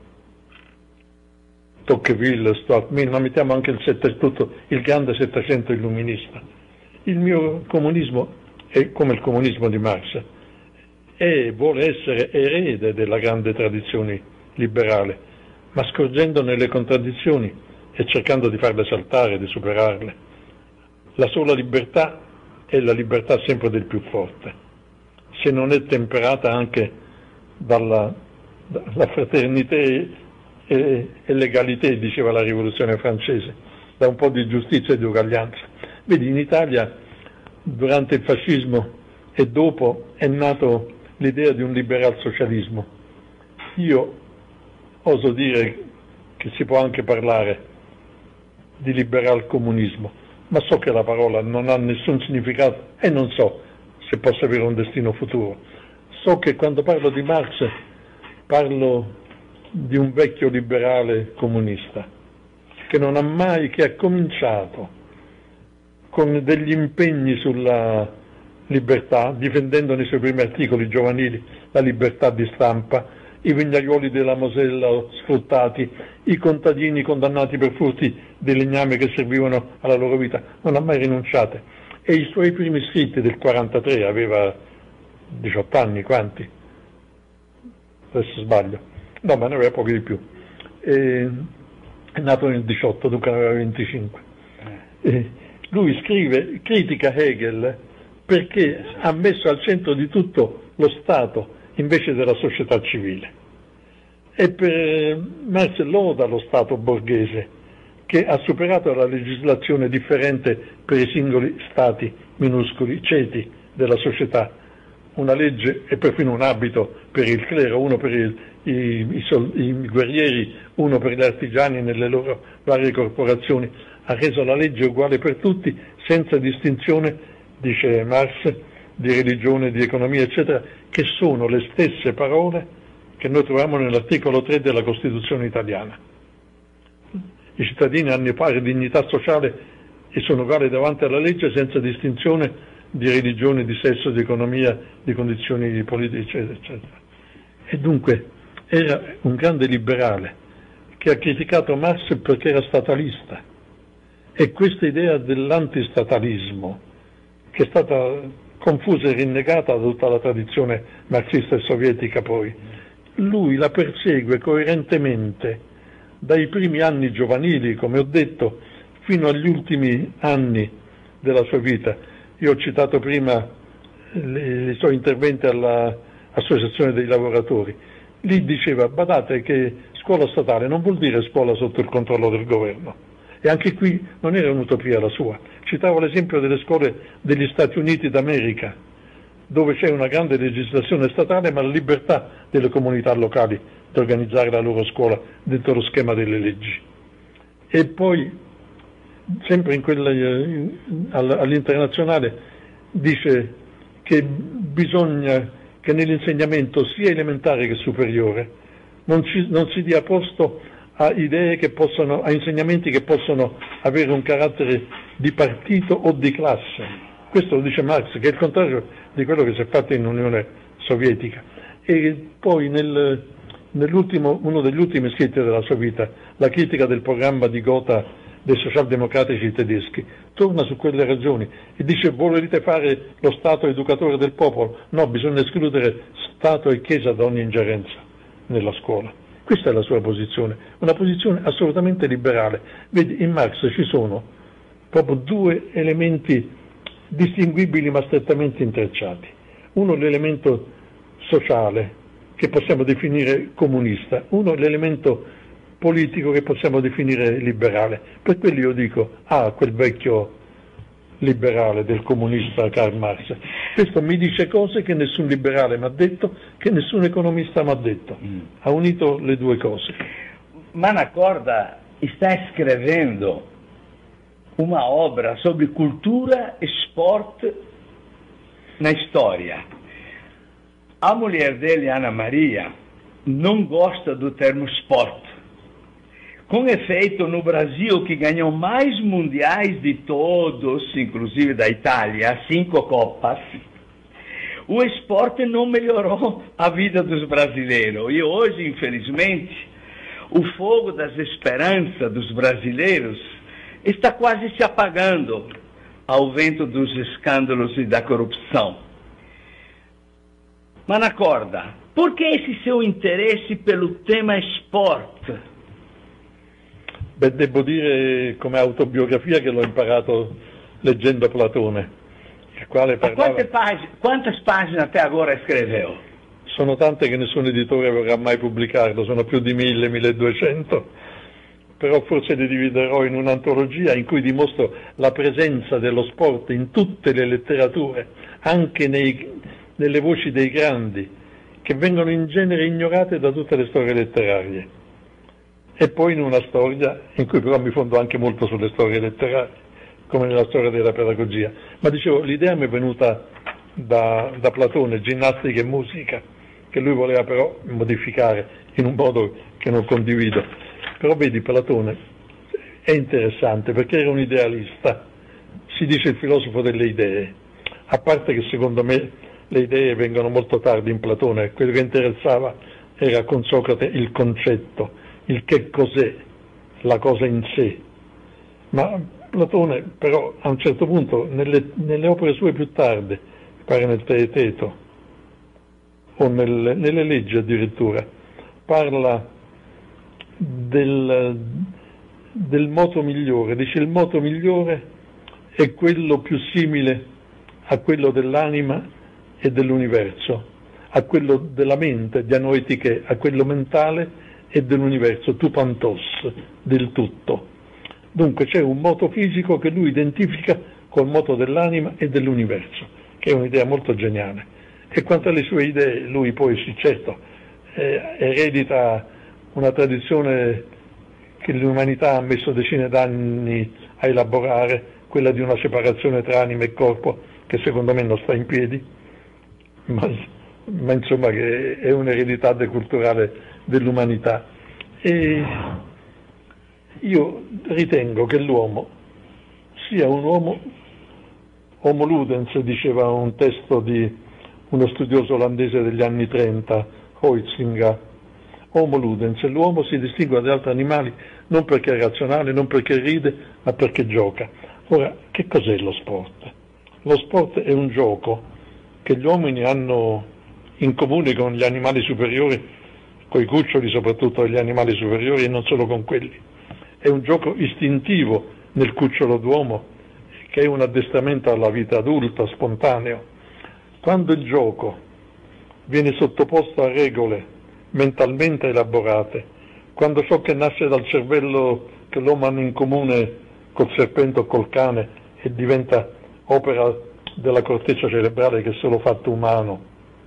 Tocqueville, Stuart Mill, ma mettiamo anche il, sette, tutto, il grande Settecento illuminista. Il mio comunismo è come il comunismo di Marx, e vuole essere erede della grande tradizione liberale, ma scorgendone le contraddizioni e cercando di farle saltare, di superarle. La sola libertà è la libertà sempre del più forte, se non è temperata anche dalla, dalla fraternità e, e legalità, diceva la rivoluzione francese, da un po' di giustizia e di uguaglianza. Vedi, in Italia durante il fascismo e dopo è nato l'idea di un liberal socialismo. Io oso dire che si può anche parlare di liberal comunismo, ma so che la parola non ha nessun significato e non so se possa avere un destino futuro. So che quando parlo di Marx parlo di un vecchio liberale comunista che non ha mai, che ha cominciato con degli impegni sulla libertà, difendendo nei suoi primi articoli giovanili la libertà di stampa, i vignaioli della Mosella sfruttati, i contadini condannati per furti di legname che servivano alla loro vita, non ha mai rinunciato. E i suoi primi scritti del quarantatré, aveva diciotto anni, quanti? Adesso sbaglio, no, ma ne aveva pochi di più. E, è nato nel diciotto, dunque ne aveva venticinque. E lui scrive, critica Hegel perché ha messo al centro di tutto lo Stato invece della società civile. E per Marx loda lo Stato borghese, che ha superato la legislazione differente per i singoli stati minuscoli, ceti della società, una legge e perfino un abito per il clero, uno per il, i, i, sol, i guerrieri, uno per gli artigiani nelle loro varie corporazioni. Ha reso la legge uguale per tutti, senza distinzione, dice Marx, di religione, di economia, eccetera, che sono le stesse parole che noi troviamo nell'articolo tre della Costituzione italiana. I cittadini hanno pari dignità sociale e sono uguali davanti alla legge senza distinzione di religione, di sesso, di economia, di condizioni politiche, eccetera, eccetera. E dunque era un grande liberale che ha criticato Marx perché era statalista. E questa idea dell'antistatalismo, che è stata confusa e rinnegata da tutta la tradizione marxista e sovietica poi, lui la persegue coerentemente dai primi anni giovanili, come ho detto, fino agli ultimi anni della sua vita. Io ho citato prima i suoi interventi all'Associazione dei lavoratori. Lì diceva, badate che scuola statale non vuol dire scuola sotto il controllo del governo. E anche qui non era un'utopia la sua. Citavo l'esempio delle scuole degli Stati Uniti d'America, dove c'è una grande legislazione statale, ma la libertà delle comunità locali di organizzare la loro scuola dentro lo schema delle leggi. E poi, sempre in quella, all'internazionale, dice che bisogna che nell'insegnamento sia elementare che superiore non, ci, non si dia posto a idee che possono, a insegnamenti che possono avere un carattere di partito o di classe. Questo lo dice Marx, che è il contrario di quello che si è fatto in Unione Sovietica. E poi nel, nell'ultimo, uno degli ultimi scritti della sua vita, la critica del programma di Gotha dei socialdemocratici tedeschi, torna su quelle ragioni e dice: volete fare lo Stato educatore del popolo? No, bisogna escludere Stato e Chiesa da ogni ingerenza nella scuola. Questa è la sua posizione, una posizione assolutamente liberale. Vedi, in Marx ci sono proprio due elementi distinguibili ma strettamente intrecciati. Uno l'elemento sociale, che possiamo definire comunista, uno l'elemento politico che possiamo definire liberale. Per quello io dico, ah, quel vecchio liberale del comunista Karl Marx. Questo mi dice cose che nessun liberale mi ha detto, che nessun economista mi ha detto. Mm. Ha unito le due cose. Manacorda sta scrivendo una opera sobre cultura e sport na storia. A mulher dele, Ana Maria, não gosta do termo sport. Com efeito, no Brasil, que ganhou mais mundiais de todos, inclusive da Itália, cinco copas, o esporte não melhorou a vida dos brasileiros. E hoje, infelizmente, o fogo das esperanças dos brasileiros está quase se apagando ao vento dos escândalos e da corrupção. Manacorda, por que esse seu interesse pelo tema esporte? Beh, devo dire come autobiografia che l'ho imparato leggendo Platone, il quale parlava... Quante pagine, quantas pagine até agora escreveu? Sono tante che nessun editore vorrà mai pubblicarlo, sono più di mille, milleduecento, però forse li dividerò in un'antologia in cui dimostro la presenza dello sport in tutte le letterature, anche nei, nelle voci dei grandi, che vengono in genere ignorate da tutte le storie letterarie. E poi in una storia in cui però mi fondo anche molto sulle storie letterarie, come nella storia della pedagogia. Ma dicevo, l'idea mi è venuta da, da Platone, ginnastica e musica, che lui voleva però modificare in un modo che non condivido. Però vedi, Platone è interessante perché era un idealista, si dice il filosofo delle idee, a parte che secondo me le idee vengono molto tardi in Platone, quello che interessava era con Socrate il concetto, il che cos'è, la cosa in sé. Ma Platone però a un certo punto nelle, nelle opere sue più tarde, pare nel Teeteto o nel, nelle leggi addirittura, parla del, del moto migliore, dice il moto migliore è quello più simile a quello dell'anima e dell'universo, a quello della mente, dianoetiche, a quello mentale e dell'universo, tu pantos, del tutto. Dunque c'è un moto fisico che lui identifica col moto dell'anima e dell'universo, che è un'idea molto geniale. E quanto alle sue idee, lui poi sì, certo, eh, eredita una tradizione che l'umanità ha messo decine d'anni a elaborare, quella di una separazione tra anima e corpo, che secondo me non sta in piedi, ma, ma insomma che è un'eredità culturale dell'umanità. E io ritengo che l'uomo sia un uomo homo ludens, diceva un testo di uno studioso olandese degli anni trenta, Huizinga, homo ludens, l'uomo si distingue dagli altri animali non perché è razionale, non perché ride, ma perché gioca. Ora, che cos'è lo sport? Lo sport è un gioco che gli uomini hanno in comune con gli animali superiori, con i cuccioli soprattutto degli animali superiori e non solo con quelli. È un gioco istintivo nel cucciolo d'uomo, che è un addestramento alla vita adulta, spontaneo. Quando il gioco viene sottoposto a regole mentalmente elaborate, quando ciò che nasce dal cervello che l'uomo ha in comune col serpente o col cane e diventa opera della corteccia cerebrale che è solo fatto umano,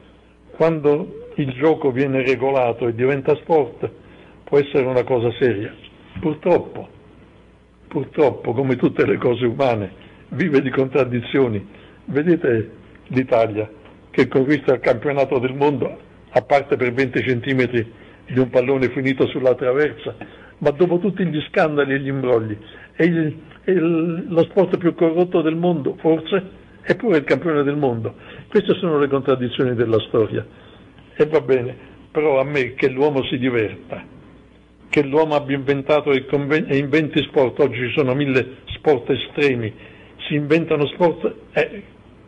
quando il gioco viene regolato e diventa sport, può essere una cosa seria. Purtroppo, purtroppo, come tutte le cose umane, vive di contraddizioni. Vedete l'Italia, che conquista il campionato del mondo, a parte per venti centimetri di un pallone finito sulla traversa, ma dopo tutti gli scandali e gli imbrogli, è, il, è il, lo sport più corrotto del mondo, forse, eppure il campione del mondo. Queste sono le contraddizioni della storia. E va bene, però a me che l'uomo si diverta, che l'uomo abbia inventato e, conven- e inventi sport, oggi ci sono mille sport estremi, si inventano sport, eh,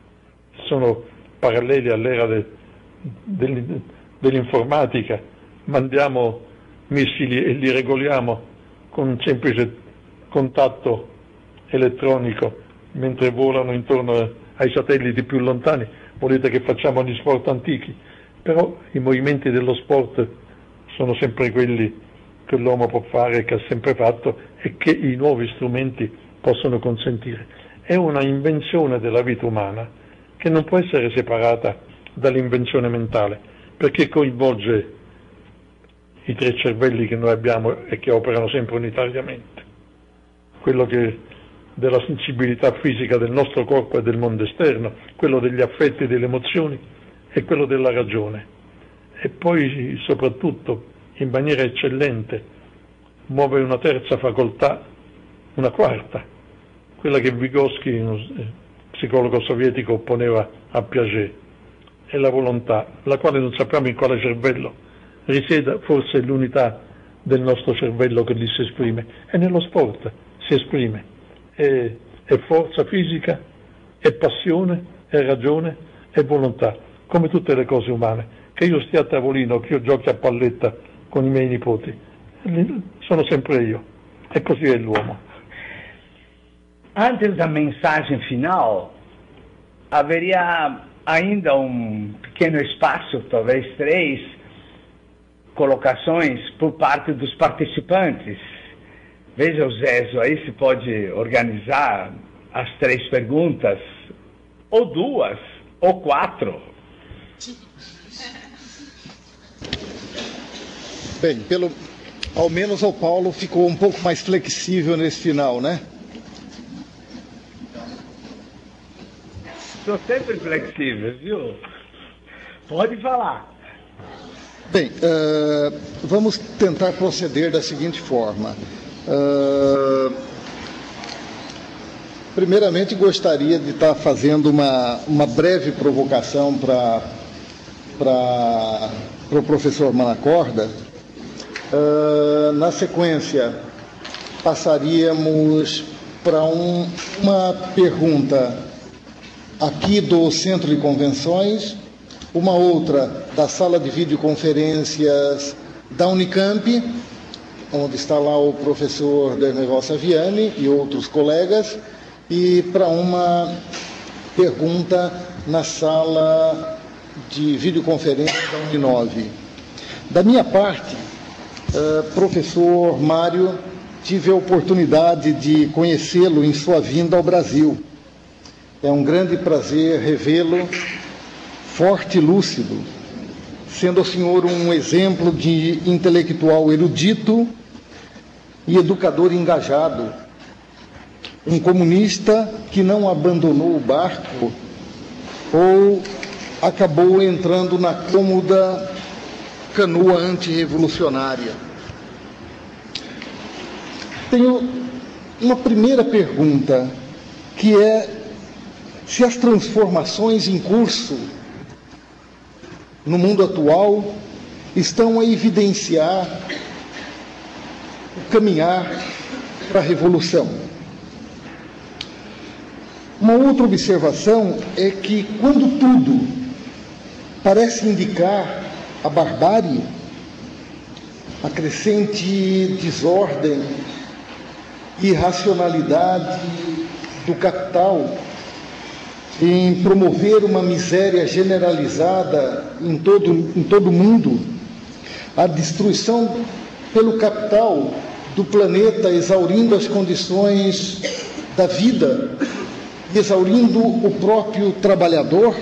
sono paralleli all'era de- del- dell'informatica, mandiamo missili e li regoliamo con un semplice contatto elettronico mentre volano intorno ai satelliti più lontani. Volete che facciamo gli sport antichi? Però i movimenti dello sport sono sempre quelli che l'uomo può fare, che ha sempre fatto e che i nuovi strumenti possono consentire. È una invenzione della vita umana che non può essere separata dall'invenzione mentale, perché coinvolge i tre cervelli che noi abbiamo e che operano sempre unitariamente, quello che della sensibilità fisica del nostro corpo e del mondo esterno, quello degli affetti e delle emozioni e quello della ragione. E poi soprattutto, in maniera eccellente, muove una terza facoltà, una quarta, quella che Vygotsky, uno psicologo sovietico, opponeva a Piaget, è la volontà, la quale non sappiamo in quale cervello risieda, forse l'unità del nostro cervello che lì si esprime, e nello sport si esprime, è, è forza fisica, è passione, è ragione, è volontà, come tutte le cose umane. Che io stia a tavolino, che io giochi a palletta con i miei nipoti, sono sempre io, e così è l'uomo. Antes da mensagem final, haveria ainda um pequeno espaço, talvez três colocações por parte dos participantes. Veja o Zezo aí se pode organizar as três perguntas, ou duas, ou quatro. Bem, pelo, ao menos o Paulo ficou um pouco mais flexível nesse final, né? Sou sempre flexível, viu? Pode falar. Bem, uh, vamos tentar proceder da seguinte forma. Uh, primeiramente, gostaria de estar fazendo uma, uma breve provocação para para o pro professor Manacorda. Uh, na sequência, passaríamos para um, uma pergunta aqui do Centro de Convenções, uma outra da sala de videoconferências da Unicamp, onde está lá o professor Derneval Saviani e outros colegas, e para uma pergunta na sala de videoconferência da Uninove. Da minha parte, Uh, professor Mário, tive a oportunidade de conhecê-lo em sua vinda ao Brasil. É um grande prazer revê-lo forte e lúcido, sendo o senhor um exemplo de intelectual erudito e educador engajado, um comunista que não abandonou o barco ou acabou entrando na cômoda canoa antirrevolucionária. Tenho uma primeira pergunta, que é se as transformações em curso no mundo atual estão a evidenciar o caminhar para a revolução. Uma outra observação é que, quando tudo parece indicar a barbárie, a crescente desordem e irracionalidade do capital em promover uma miséria generalizada em todo, em todo o mundo, a destruição pelo capital do planeta, exaurindo as condições da vida, exaurindo o próprio trabalhador.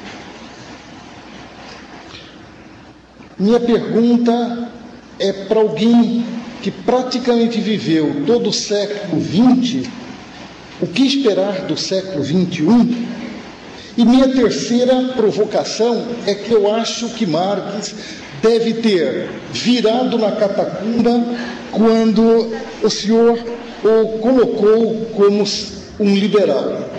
Minha pergunta é para alguém que praticamente viveu todo o século vinte, o que esperar do século vinte e um? E minha terceira provocação é que eu acho que Marx deve ter virado na catacumba quando o senhor o colocou como um liberal.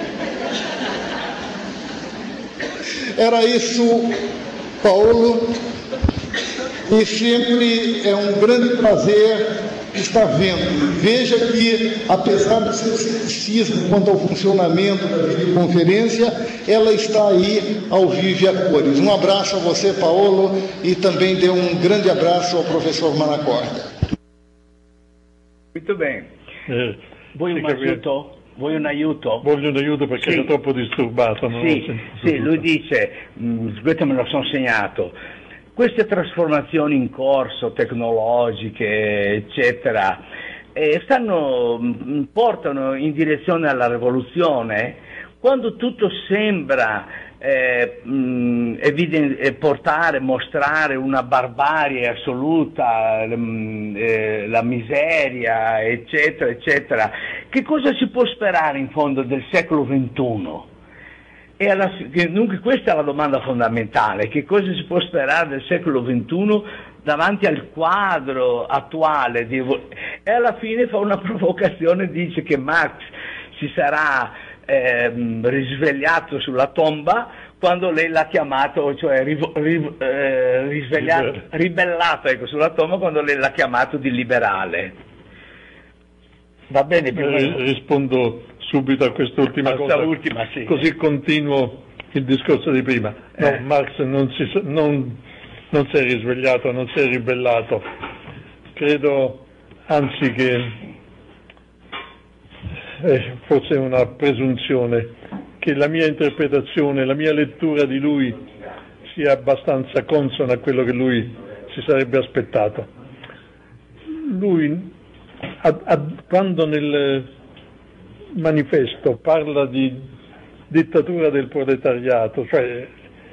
Era isso, Paulo. E sempre é um grande prazer estar vendo. Veja que, apesar do seu ceticismo quanto ao funcionamento da videoconferência, ela está aí ao vivo e a cores. Um abraço a você, Paulo, e também dê um grande abraço ao professor Manacorda. Muito bem. Eh, Vuoi un aiuto? Vuoi un aiuto? Voglio un aiuto perché Sì. ero troppo disturbato. Non Sì, ho sentito sì, tutto. lui dice, mh, questo me lo sono segnato, queste trasformazioni in corso, tecnologiche, eccetera, eh, stanno, mh, portano in direzione alla rivoluzione, quando tutto sembra Eh, mh, eviden- portare, mostrare una barbarie assoluta, mh, eh, la miseria, eccetera, eccetera, che cosa si può sperare in fondo del secolo ventuno? E alla, dunque questa è la domanda fondamentale: che cosa si può sperare del secolo ventuno davanti al quadro attuale di, e alla fine fa una provocazione, dice che Marx si sarà Eh, risvegliato sulla tomba quando lei l'ha chiamato, cioè rivo, riv, eh, risvegliato, ribellato ecco, sulla tomba quando lei l'ha chiamato di liberale. Va bene? Eh, rispondo subito a quest'ultima cosa, ultima, sì. Così continuo il discorso di prima. No, eh. Marx non si, non, non si è risvegliato, non si è ribellato. Credo anzi che Eh, forse è una presunzione, che la mia interpretazione, la mia lettura di lui sia abbastanza consona a quello che lui si sarebbe aspettato. Lui, a, a, quando nel manifesto parla di dittatura del proletariato, cioè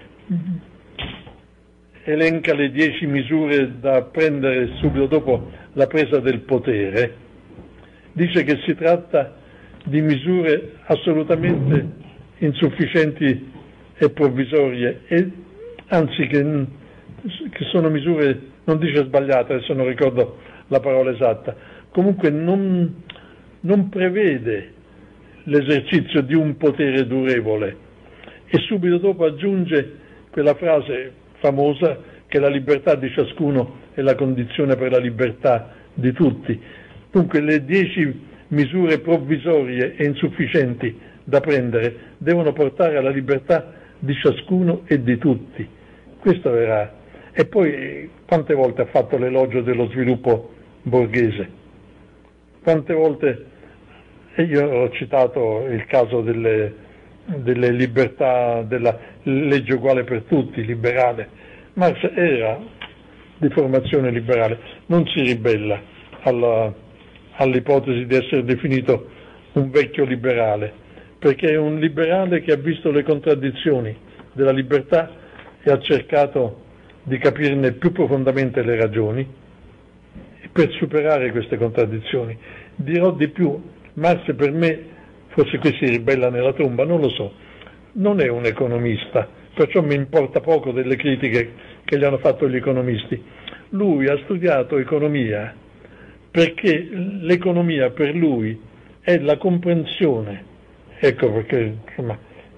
elenca le dieci misure da prendere subito dopo la presa del potere, dice che si tratta di misure assolutamente insufficienti e provvisorie, e anzi che, che sono misure, non dice sbagliate, adesso non ricordo la parola esatta, comunque non, non prevede l'esercizio di un potere durevole, e subito dopo aggiunge quella frase famosa che la libertà di ciascuno è la condizione per la libertà di tutti. Dunque le dieci misure provvisorie e insufficienti da prendere devono portare alla libertà di ciascuno e di tutti. Questo era. E poi quante volte ha fatto l'elogio dello sviluppo borghese? Quante volte, e io ho citato il caso delle, delle libertà, della legge uguale per tutti, liberale. Marx era di formazione liberale, non si ribella alla all'ipotesi di essere definito un vecchio liberale, perché è un liberale che ha visto le contraddizioni della libertà e ha cercato di capirne più profondamente le ragioni per superare queste contraddizioni. Dirò di più, Marx per me, forse qui si ribella nella tomba, non lo so, non è un economista, perciò mi importa poco delle critiche che gli hanno fatto gli economisti. Lui ha studiato economia perché l'economia per lui è la comprensione, ecco perché insomma,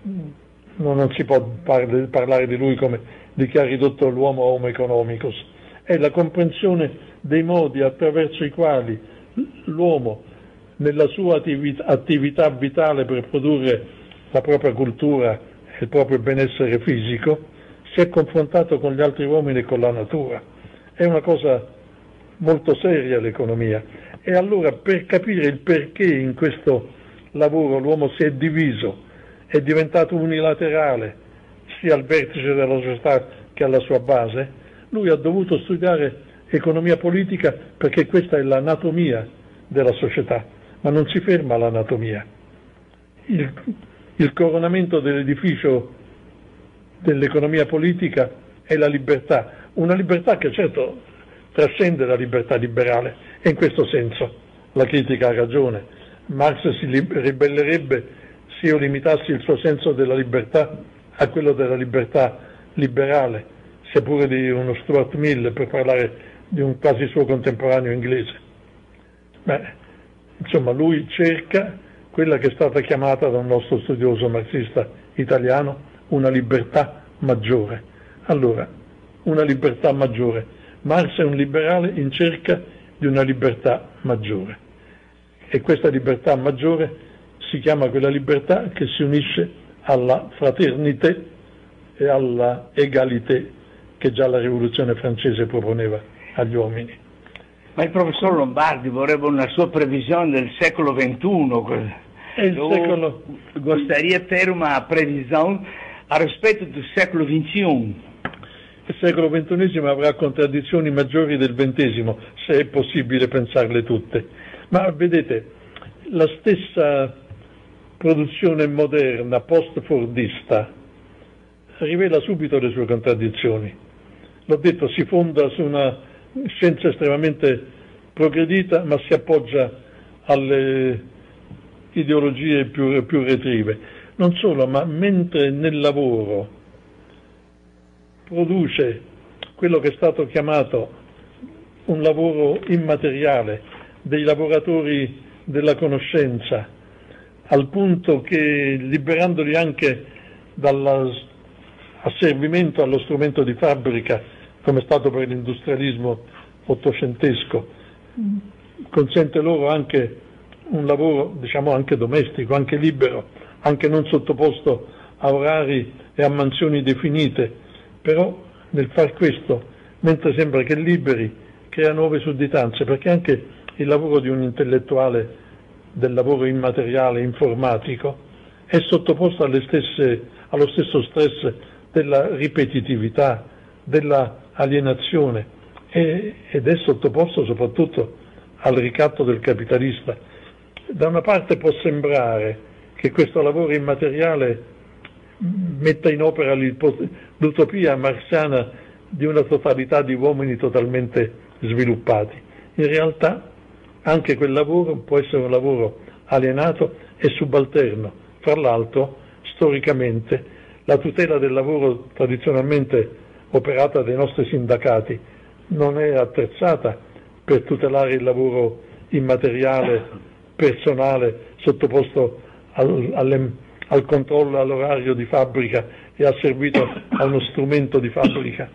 non si può par- parlare di lui come di chi ha ridotto l'uomo a homo economicus, è la comprensione dei modi attraverso i quali l'uomo nella sua attività, attività vitale per produrre la propria cultura e il proprio benessere fisico si è confrontato con gli altri uomini e con la natura. È una cosa molto seria l'economia, e allora per capire il perché in questo lavoro l'uomo si è diviso, è diventato unilaterale sia al vertice della società che alla sua base, lui ha dovuto studiare economia politica, perché questa è l'anatomia della società, ma non si ferma all'anatomia. Il, il coronamento dell'edificio dell'economia politica è la libertà, una libertà che certo trascende la libertà liberale, e in questo senso la critica ha ragione. Marx si ribellerebbe se io limitassi il suo senso della libertà a quello della libertà liberale, seppure di uno Stuart Mill, per parlare di un quasi suo contemporaneo inglese. Beh, insomma, lui cerca quella che è stata chiamata da un nostro studioso marxista italiano una libertà maggiore. Allora, una libertà maggiore. Marx è un liberale in cerca di una libertà maggiore, e questa libertà maggiore si chiama quella libertà che si unisce alla fraternità e alla egalité che già la rivoluzione francese proponeva agli uomini. Ma il professor Lombardi vorrebbe una sua previsione del secolo ventuno. E il secolo... Gostaria ter uma previsão a respeito do século ventuno. Il secolo ventunesimo avrà contraddizioni maggiori del ventesimo, se è possibile pensarle tutte. Ma vedete, la stessa produzione moderna, post-fordista, rivela subito le sue contraddizioni. L'ho detto, si fonda su una scienza estremamente progredita, ma si appoggia alle ideologie più, più retrive. Non solo, ma mentre nel lavoro produce quello che è stato chiamato un lavoro immateriale dei lavoratori della conoscenza, al punto che, liberandoli anche dall'asservimento allo strumento di fabbrica, come è stato per l'industrialismo ottocentesco, consente loro anche un lavoro, diciamo, anche domestico, anche libero, anche non sottoposto a orari e a mansioni definite, però nel far questo, mentre sembra che liberi, crea nuove sudditanze, perché anche il lavoro di un intellettuale del lavoro immateriale informatico è sottoposto alle stesse, allo stesso stress della ripetitività, della alienazione e, ed è sottoposto soprattutto al ricatto del capitalista. Da una parte può sembrare che questo lavoro immateriale metta in opera l'utopia marxiana di una totalità di uomini totalmente sviluppati. In realtà anche quel lavoro può essere un lavoro alienato e subalterno. Fra l'altro, storicamente, la tutela del lavoro tradizionalmente operata dai nostri sindacati non è attrezzata per tutelare il lavoro immateriale, personale, sottoposto al, alle, al controllo, all'orario di fabbrica e asservito a uno strumento di fabbrica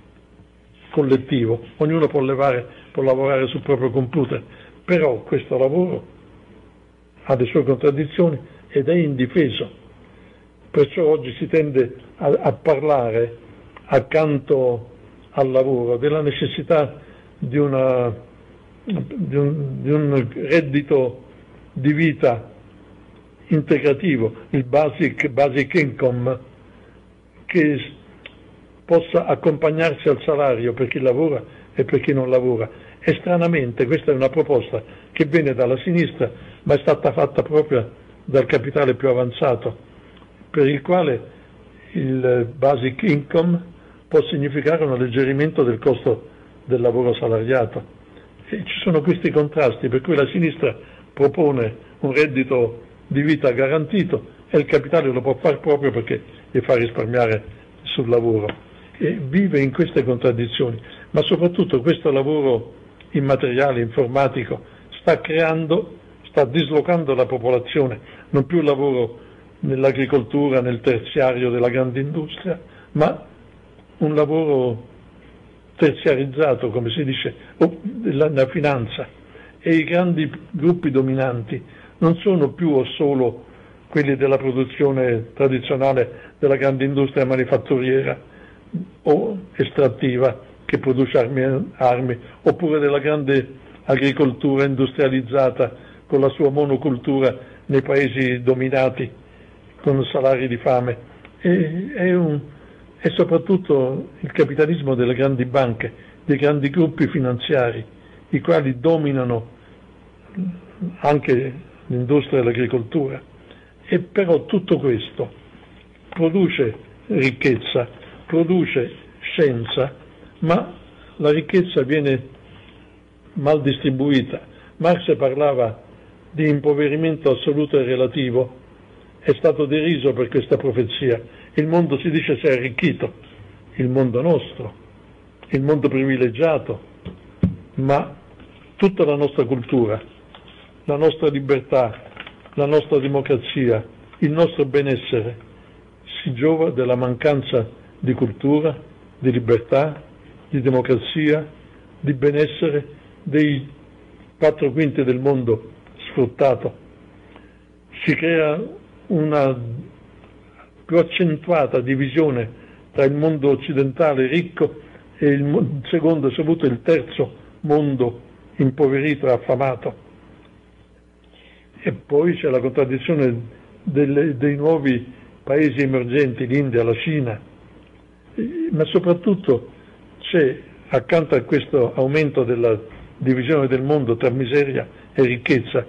collettivo. Ognuno può, levare, può lavorare sul proprio computer, però questo lavoro ha le sue contraddizioni ed è indifeso. Perciò oggi si tende a, a parlare, accanto al lavoro, della necessità di, una, di, un, di un reddito di vita integrativo, il basic, basic income, che possa accompagnarsi al salario per chi lavora e per chi non lavora. E stranamente questa è una proposta che viene dalla sinistra, ma è stata fatta proprio dal capitale più avanzato, per il quale il basic income può significare un alleggerimento del costo del lavoro salariato. E ci sono questi contrasti, per cui la sinistra propone un reddito di vita garantito e il capitale lo può fare proprio perché gli fa risparmiare sul lavoro. E vive in queste contraddizioni, ma soprattutto questo lavoro immateriale, informatico, sta creando, sta dislocando la popolazione, non più lavoro nell'agricoltura, nel terziario della grande industria, ma un lavoro terziarizzato, come si dice, nella finanza. E i grandi gruppi dominanti non sono più o solo quelli della produzione tradizionale della grande industria manifatturiera o estrattiva che produce armi, armi, oppure della grande agricoltura industrializzata con la sua monocultura nei paesi dominati con salari di fame. E, è, un, è soprattutto il capitalismo delle grandi banche, dei grandi gruppi finanziari, i quali dominano anche l'industria e l'agricoltura. E però tutto questo produce ricchezza, produce scienza, ma la ricchezza viene mal distribuita. Marx parlava di impoverimento assoluto e relativo, è stato deriso per questa profezia. Il mondo, si dice, si è arricchito, il mondo nostro, il mondo privilegiato, ma tutta la nostra cultura, la nostra libertà, la nostra democrazia, il nostro benessere si giova della mancanza di cultura, di libertà, di democrazia, di benessere dei quattro quinti del mondo sfruttato. Si crea una più accentuata divisione tra il mondo occidentale ricco e il secondo e soprattutto il terzo mondo impoverito e affamato. E poi c'è la contraddizione delle, dei nuovi paesi emergenti, l'India, la Cina, ma soprattutto c'è, accanto a questo aumento della divisione del mondo tra miseria e ricchezza,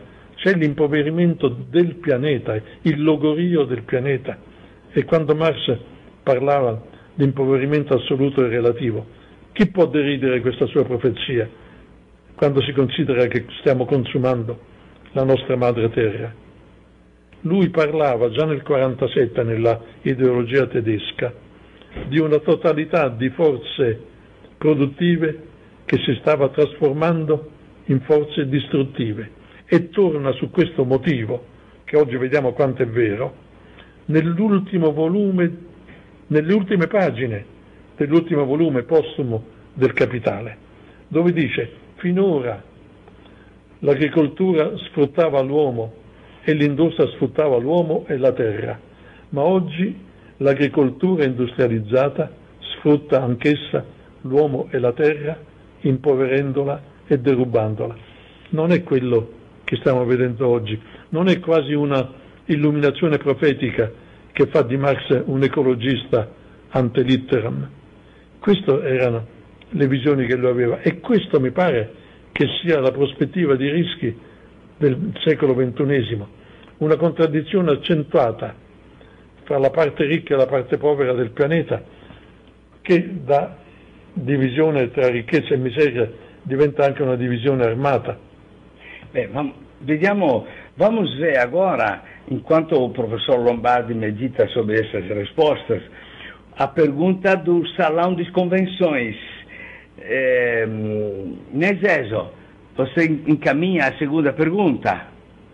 c'è l'impoverimento del pianeta, il logorio del pianeta. E quando Marx parlava di impoverimento assoluto e relativo, chi può deridere questa sua profezia quando si considera che stiamo consumando la nostra madre terra? Lui parlava già nel quarantasette, nella ideologia tedesca, di una totalità di forze produttive che si stava trasformando in forze distruttive, e torna su questo motivo, che oggi vediamo quanto è vero, nell'ultimo volume, nelle ultime pagine dell'ultimo volume postumo del Capitale, dove dice: finora l'agricoltura sfruttava l'uomo e l'industria sfruttava l'uomo e la terra, ma oggi l'agricoltura industrializzata sfrutta anch'essa l'uomo e la terra, impoverendola e derubandola. Non è quello che stiamo vedendo oggi, non è quasi una illuminazione profetica che fa di Marx un ecologista ante litteram. Queste erano le visioni che lui aveva, e questo mi pare che sia la prospettiva di rischi del secolo ventunesimo, una contraddizione accentuata fra la parte ricca e la parte povera del pianeta, che da divisione tra ricchezza e miseria diventa anche una divisione armata. Beh, ma vediamo, vamos ver agora, enquanto o professor Lombardi medita sobre essas respostas, a pergunta do Salão das Convenções. É, né, Zezo? Você encaminha a segunda pergunta?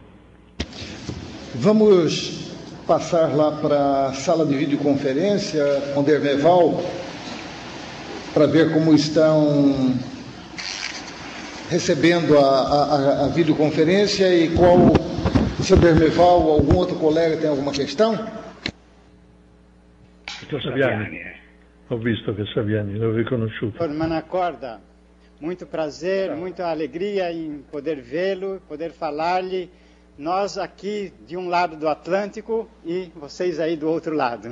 Vamos passar lá para a sala de videoconferência com Dermeval para ver como estão recebendo a, a, a videoconferência e qual, se o Dermeval ou algum outro colega tem alguma questão? Saviani. Ho visto che Saviani, l'ho riconosciuto. Doutor Manacorda, muito prazer, muita alegria em poder vê-lo, poder falar-lhe, nós aqui de um lado do Atlântico e vocês aí do outro lado.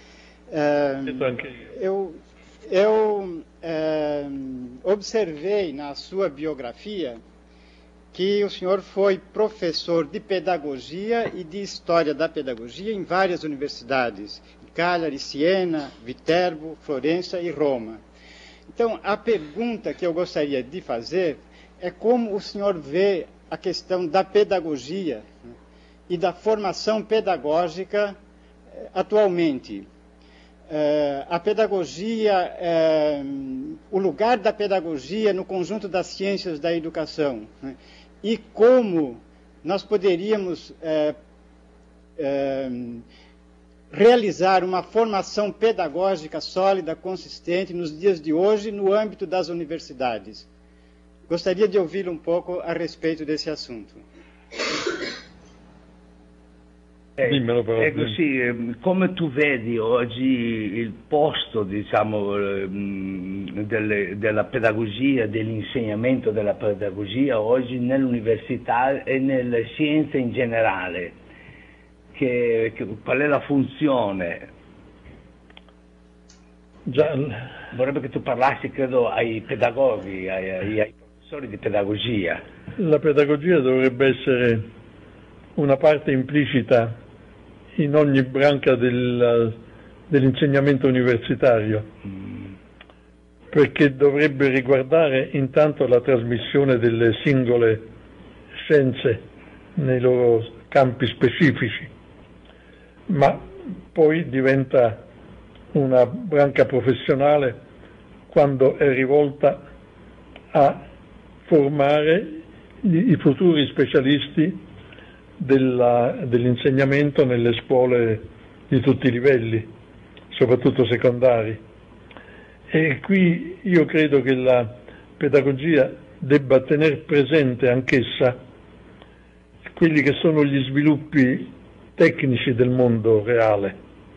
Eu, eu é, observei na sua biografia que o senhor foi professor de pedagogia e de história da pedagogia em várias universidades, Cagliari, Siena, Viterbo, Florença e Roma. Então, a pergunta que eu gostaria de fazer é como o senhor vê a questão da pedagogia, né, e da formação pedagógica eh, atualmente. Eh, a pedagogia, eh, o lugar da pedagogia no conjunto das ciências da educação, né, e como nós poderíamos eh, eh, realizar uma formação pedagógica sólida, consistente, nos dias de hoje, no âmbito das universidades. Gostaria di ouvi-lo un poco a respeito desse assunto. Eh, è così, come tu vedi oggi il posto, diciamo, delle, della pedagogia, dell'insegnamento della pedagogia oggi nell'università e nelle scienze in generale? Che, che, qual è la funzione? Già, vorrebbe che tu parlassi, credo, ai pedagoghi, ai, ai, ai professori di pedagogia. La pedagogia dovrebbe essere una parte implicita in ogni branca del, dell'insegnamento universitario, mm. perché dovrebbe riguardare intanto la trasmissione delle singole scienze nei loro campi specifici, ma poi diventa una branca professionale quando è rivolta a formare i, i futuri specialisti della, dell'insegnamento nelle scuole di tutti i livelli, soprattutto secondari. E qui io credo che la pedagogia debba tenere presente anch'essa quelli che sono gli sviluppi tecnici del mondo reale.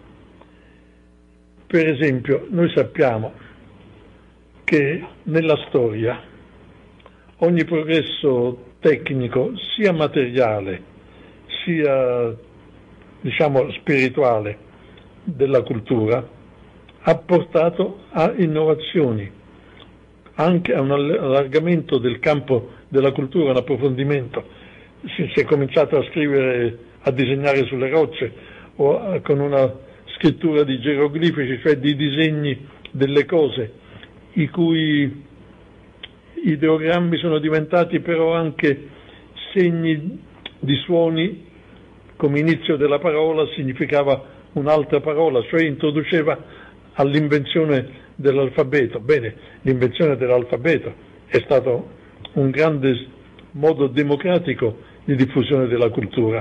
Per esempio, noi sappiamo che nella storia ogni progresso tecnico, sia materiale sia, diciamo, spirituale della cultura, ha portato a innovazioni, anche a un allargamento del campo della cultura, un approfondimento. si, si è cominciato a scrivere, a disegnare sulle rocce o a, con una scrittura di geroglifici, cioè di disegni delle cose, i cui ideogrammi sono diventati però anche segni di suoni, come inizio della parola significava un'altra parola, cioè introduceva all'invenzione dell'alfabeto. Bene, l'invenzione dell'alfabeto è stato un grande modo democratico di diffusione della cultura,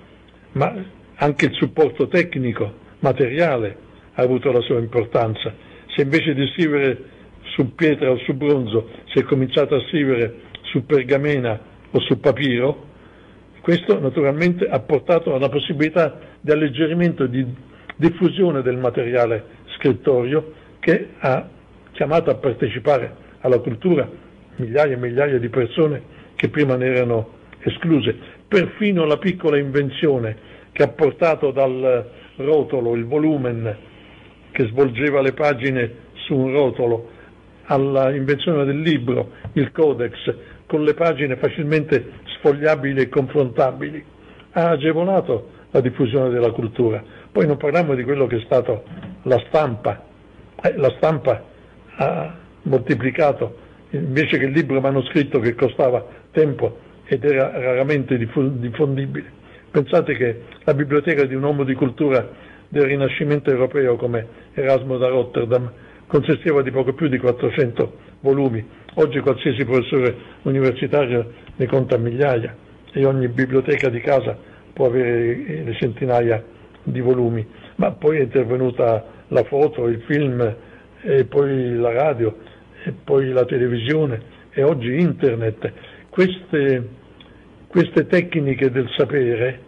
ma anche il supporto tecnico, materiale, ha avuto la sua importanza. Se invece di scrivere su pietra o su bronzo si è cominciato a scrivere su pergamena o su papiro, questo naturalmente ha portato alla possibilità di alleggerimento e di diffusione del materiale scrittorio, che ha chiamato a partecipare alla cultura migliaia e migliaia di persone che prima ne erano escluse. Perfino la piccola invenzione che ha portato dal rotolo, il volumen che svolgeva le pagine su un rotolo, alla invenzione del libro, il codex, con le pagine facilmente sfogliabili e confrontabili, ha agevolato la diffusione della cultura. Poi non parliamo di quello che è stato la stampa. Eh, la stampa ha moltiplicato, invece che il libro manoscritto che costava tempo ed era raramente diffondibile. Pensate che la biblioteca di un uomo di cultura del Rinascimento europeo come Erasmo da Rotterdam consisteva di poco più di quattrocento volumi. Oggi qualsiasi professore universitario ne conta migliaia e ogni biblioteca di casa può avere le centinaia di volumi. Ma poi è intervenuta la foto, il film, e poi la radio, e poi la televisione, e oggi internet. Queste, queste tecniche del sapere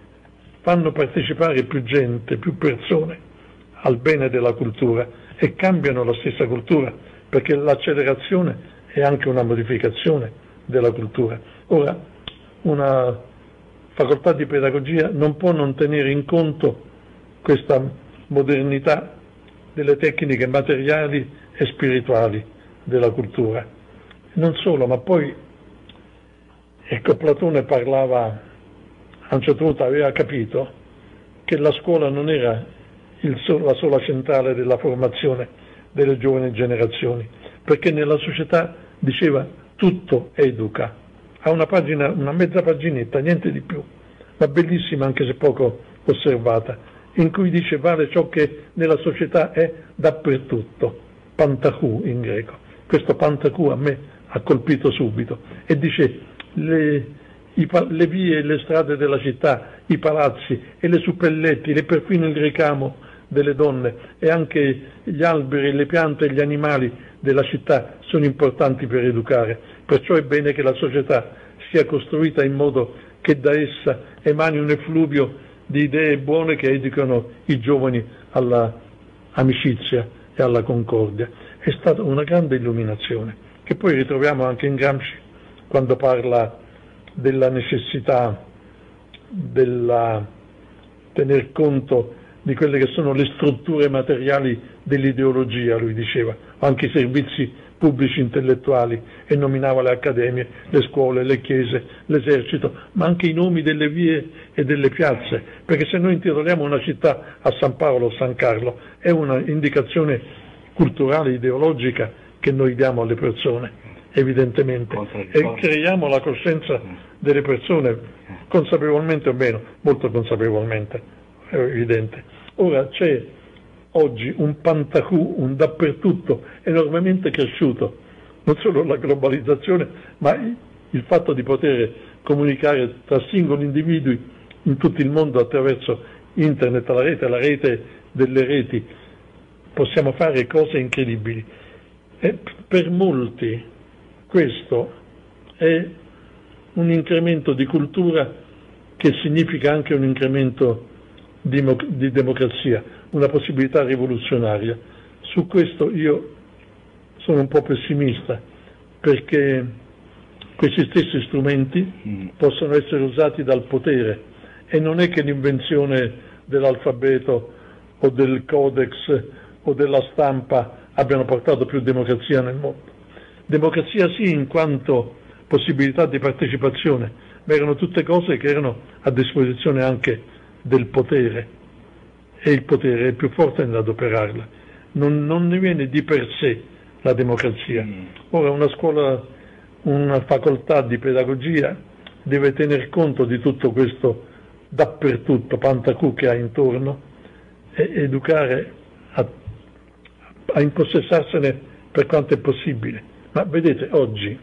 fanno partecipare più gente, più persone al bene della cultura e cambiano la stessa cultura, perché l'accelerazione è anche una modificazione della cultura. Ora, una facoltà di pedagogia non può non tenere in conto questa modernità delle tecniche materiali e spirituali della cultura. Non solo, ma poi, ecco, Platone parlava, a un certo punto aveva capito che la scuola non era il so- la sola centrale della formazione delle giovani generazioni, perché nella società, diceva, tutto educa. Ha una pagina, una mezza paginetta, niente di più, ma bellissima anche se poco osservata, in cui dice vale ciò che nella società è dappertutto, pantachou in greco. Questo pantachou a me ha colpito subito, e dice le, i, le vie e le strade della città, i palazzi e le suppelletti, e perfino il ricamo delle donne, e anche gli alberi, le piante e gli animali della città sono importanti per educare. Perciò è bene che la società sia costruita in modo che da essa emani un effluvio di idee buone che educano i giovani alla amicizia e alla concordia. È stata una grande illuminazione, che poi ritroviamo anche in Gramsci, quando parla della necessità della tener conto di quelle che sono le strutture materiali dell'ideologia, lui diceva, anche i servizi pubblici intellettuali, e nominava le accademie, le scuole, le chiese, l'esercito, ma anche i nomi delle vie e delle piazze, perché se noi intitoliamo una città a San Paolo o San Carlo è una indicazione culturale, ideologica che noi diamo alle persone, evidentemente, e creiamo la coscienza delle persone, consapevolmente o meno, molto consapevolmente, è evidente. Ora c'è oggi un pantachou, un dappertutto enormemente cresciuto, non solo la globalizzazione, ma il fatto di poter comunicare tra singoli individui in tutto il mondo attraverso internet, la rete, la rete delle reti. Possiamo fare cose incredibili. E per molti questo è un incremento di cultura che significa anche un incremento di, di democrazia, una possibilità rivoluzionaria. Su questo io sono un po' pessimista, perché questi stessi strumenti mm. possono essere usati dal potere, e non è che l'invenzione dell'alfabeto o del codex o della stampa abbiano portato più democrazia nel mondo. Democrazia sì, in quanto possibilità di partecipazione, ma erano tutte cose che erano a disposizione anche del potere, e il potere è più forte nell'adoperarla. Non, non ne viene di per sé la democrazia. Ora una scuola, una facoltà di pedagogia deve tener conto di tutto questo dappertutto, Pantacù che ha intorno, e educare a, a impossessarsene per quanto è possibile. Ma vedete, oggi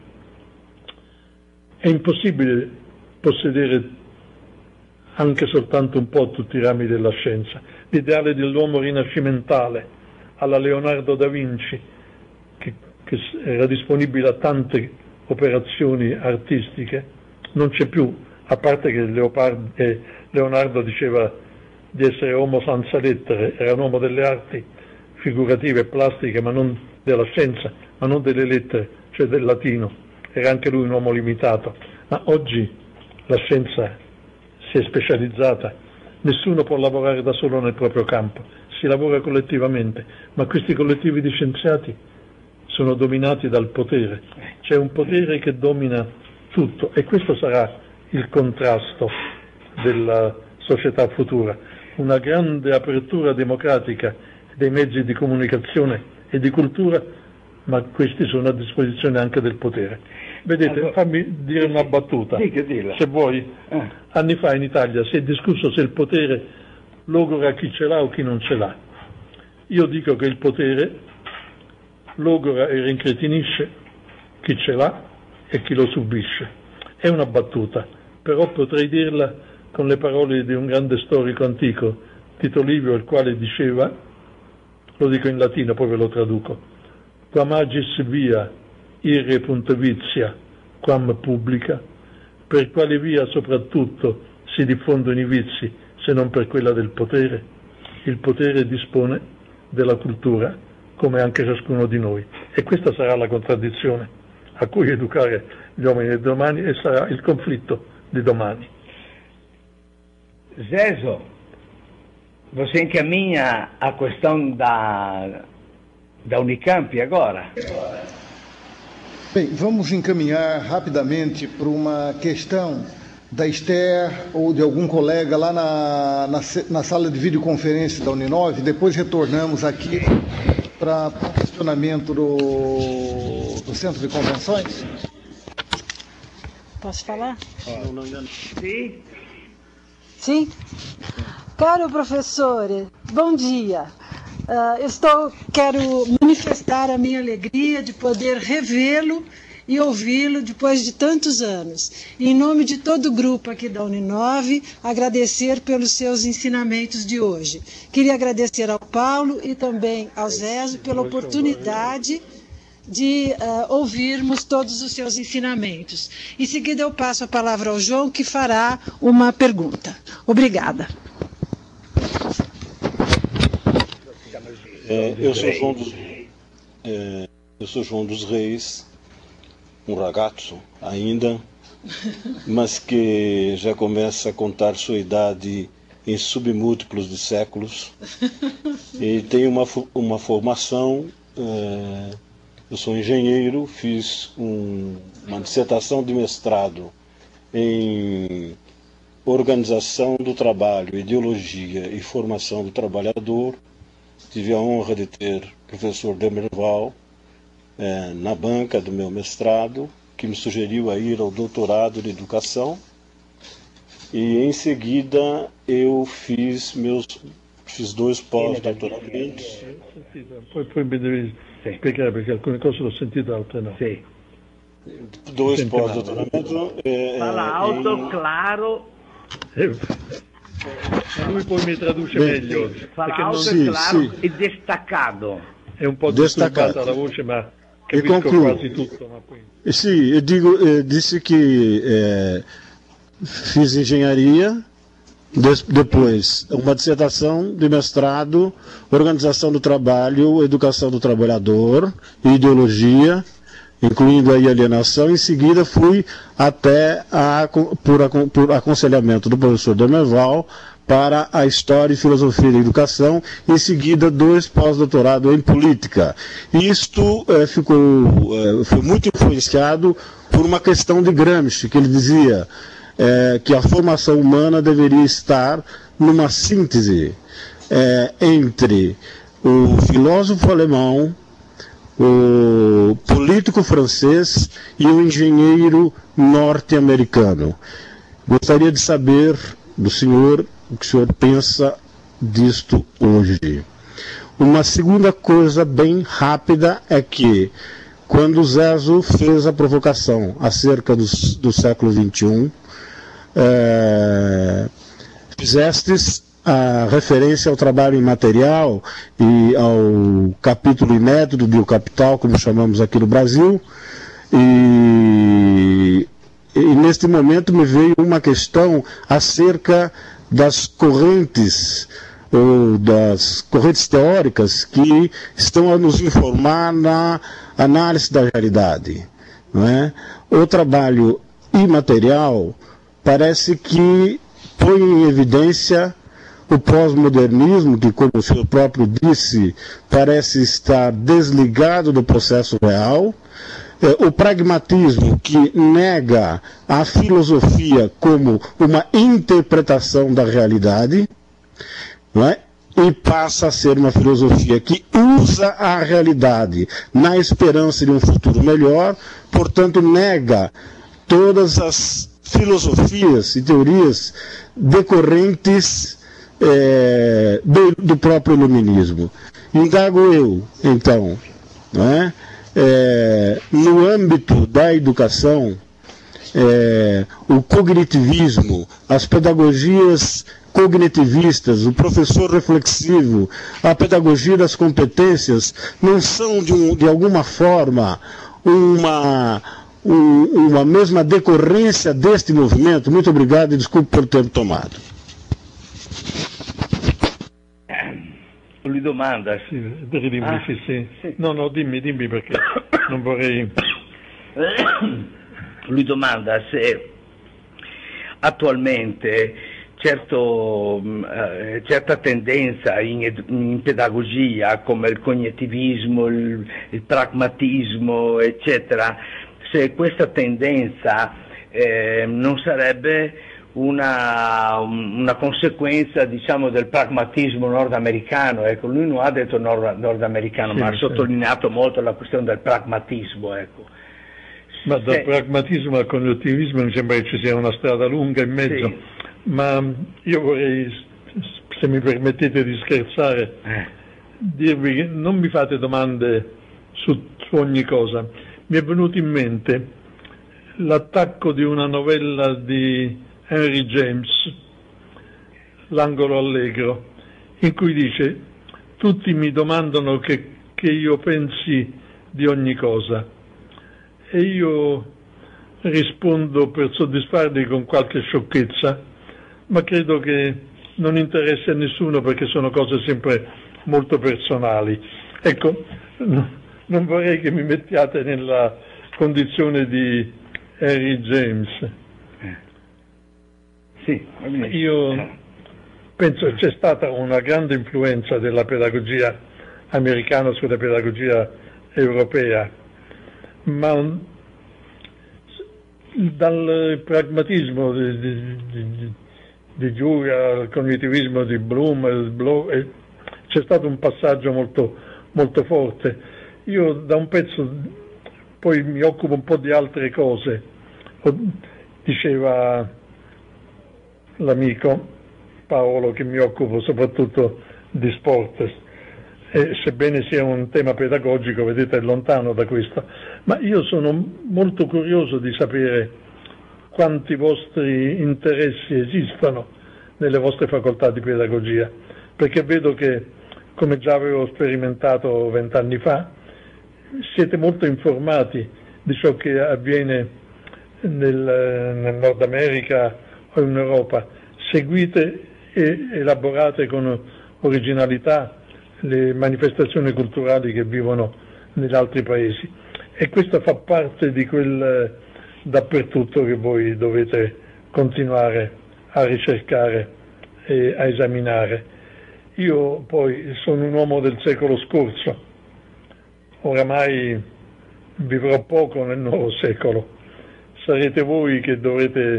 è impossibile possedere anche soltanto un po' tutti i rami della scienza. L'ideale dell'uomo rinascimentale alla Leonardo da Vinci, che, che era disponibile a tante operazioni artistiche, non c'è più, a parte che Leopard, eh, Leonardo diceva di essere uomo senza lettere, era un uomo delle arti figurative e plastiche, ma non della scienza, ma non delle lettere, cioè del latino. Era anche lui un uomo limitato. Ma oggi la scienza si è specializzata, nessuno può lavorare da solo nel proprio campo, si lavora collettivamente, ma questi collettivi di scienziati sono dominati dal potere. C'è un potere che domina tutto, e questo sarà il contrasto della società futura, una grande apertura democratica dei mezzi di comunicazione e di cultura, ma questi sono a disposizione anche del potere. Vedete, allora, fammi dire una battuta, dica, dica. Se vuoi. Eh. Anni fa in Italia si è discusso se il potere logora chi ce l'ha o chi non ce l'ha. Io dico che il potere logora e rincretinisce chi ce l'ha e chi lo subisce. È una battuta, però potrei dirla con le parole di un grande storico antico, Tito Livio, il quale diceva, lo dico in latino, poi ve lo traduco: quam agis via irre punt vizia quam publica, per quale via soprattutto si diffondono i vizi se non per quella del potere? Il potere dispone della cultura, come anche ciascuno di noi, e questa sarà la contraddizione a cui educare gli uomini di domani, e sarà il conflitto di domani. Zezo, você encaminha a questão da, da Unicamp agora? Bem, vamos encaminhar rapidamente para uma questão da Esther ou de algum colega lá na, na, na sala de videoconferência da Uninove. Depois retornamos aqui para o questionamento do, do Centro de Convenções. Posso falar? Não, não, não. Sim. Sim? Caro professor, bom dia. Uh, eu estou, quero manifestar a minha alegria de poder revê-lo e ouvi-lo depois de tantos anos. E, em nome de todo o grupo aqui da Uninove, agradecer pelos seus ensinamentos de hoje. Queria agradecer ao Paulo e também ao Zezo pela oportunidade de uh, ouvirmos todos os seus ensinamentos. Em seguida eu passo a palavra ao João, que fará uma pergunta. Obrigada. É, eu sou João dos, é, eu sou João dos Reis, um ragazzo ainda, mas que já começa a contar sua idade em submúltiplos de séculos, e tem uma, uma formação, é, eu sou engenheiro, fiz um, uma dissertação de mestrado em organização do trabalho, ideologia e formação do trabalhador. Tive a honra de ter o professor Demerval eh, na banca do meu mestrado, que me sugeriu a ir ao doutorado de educação. E em seguida eu fiz meus fiz dois pós-doutoramentos. Poi, poi mi devi spiegare, perché alcune cose l'ho sentite, altre no. Sì. Dois pós-doutoramentos. Eh, Fala alto, em... claro. Eh, lui poi mi traduce Beh, meglio. Fala perché alto, non... sì, claro sì. e destaccato. È un po' Destaccato. disturbata la voce, ma E capisco concludo. quasi tutto. Ma poi... Eh, Sì, eu digo, eh, disse que eh, fiz engenharia, des, depois uma dissertação de mestrado, organização do trabalho, educação do trabalhador, ideologia, incluindo aí alienação. Em seguida fui até, a, por, por aconselhamento do professor Demerval, para a História e Filosofia da Educação, em seguida dois pós-doutorados em Política. Isto eh, ficou, eh, foi muito influenciado por uma questão de Gramsci, que ele dizia, é, que a formação humana deveria estar numa síntese é, entre o filósofo alemão, o político francês e o engenheiro norte-americano. Gostaria de saber do senhor o que o senhor pensa disto hoje. Uma segunda coisa bem rápida é que, quando o Zezo fez a provocação acerca do, do século vinte e um, é, fizestes a referência ao trabalho imaterial e ao capítulo inédito de O Capital, como chamamos aqui no Brasil, e, e neste momento me veio uma questão acerca das correntes, ou das correntes teóricas que estão a nos informar na análise da realidade, não é? O trabalho imaterial parece que põe em evidência o pós-modernismo, que, como o senhor próprio disse, parece estar desligado do processo real, o pragmatismo, que nega a filosofia como uma interpretação da realidade, não é? E passa a ser uma filosofia que usa a realidade na esperança de um futuro melhor, portanto nega todas as filosofias e teorias decorrentes é, do, do próprio iluminismo. Indago eu, então, não é? É, no âmbito da educação, é, o cognitivismo, as pedagogias cognitivistas, o professor reflexivo, a pedagogia das competências, não são de, um, de alguma forma uma, um, uma mesma decorrência deste movimento? Muito obrigado e desculpe por ter tomado. Lui domanda. Sì, dimmi, Ah, sì, sì. sì. No, no, dimmi, dimmi perché non vorrei... Lui domanda se attualmente certo, eh, certa tendenza in, ed- in pedagogia come il cognitivismo, il, il pragmatismo, eccetera, se questa tendenza eh, non sarebbe una, una conseguenza, diciamo, del pragmatismo nordamericano. Ecco, lui non ha detto nord- nordamericano, Sì, ma ha sì. sottolineato molto la questione del pragmatismo, ecco. Ma dal Se- pragmatismo al cognitivismo mi sembra che ci sia una strada lunga in mezzo, Sì. ma io vorrei, se mi permettete di scherzare, eh, dirvi che non mi fate domande su, su ogni cosa. Mi è venuto in mente l'attacco di una novella di Henry James, L'angolo allegro, in cui dice: tutti mi domandano che, che io pensi di ogni cosa e io rispondo per soddisfarli con qualche sciocchezza, ma credo che non interessi a nessuno perché sono cose sempre molto personali. Ecco, no, non vorrei che mi mettiate nella condizione di Henry James. sì, va bene. Io penso che c'è stata una grande influenza della pedagogia americana sulla pedagogia europea, ma un- dal pragmatismo di, di, di, di Giura al cognitivismo di Bloom, il Blow, eh, c'è stato un passaggio molto, molto forte. Io da un pezzo poi mi occupo un po' di altre cose. O- diceva l'amico Paolo che mi occupo soprattutto di sport, e sebbene sia un tema pedagogico, vedete, è lontano da questo, ma io sono molto curioso di sapere quanti vostri interessi esistono nelle vostre facoltà di pedagogia, perché vedo che, come già avevo sperimentato vent'anni fa, siete molto informati di ciò che avviene nel, nel Nord America o in Europa, seguite e elaborate con originalità le manifestazioni culturali che vivono negli altri paesi, e questo fa parte di quel eh, dappertutto che voi dovete continuare a ricercare e a esaminare. Io poi sono un uomo del secolo scorso, oramai vivrò poco nel nuovo secolo, sarete voi che dovrete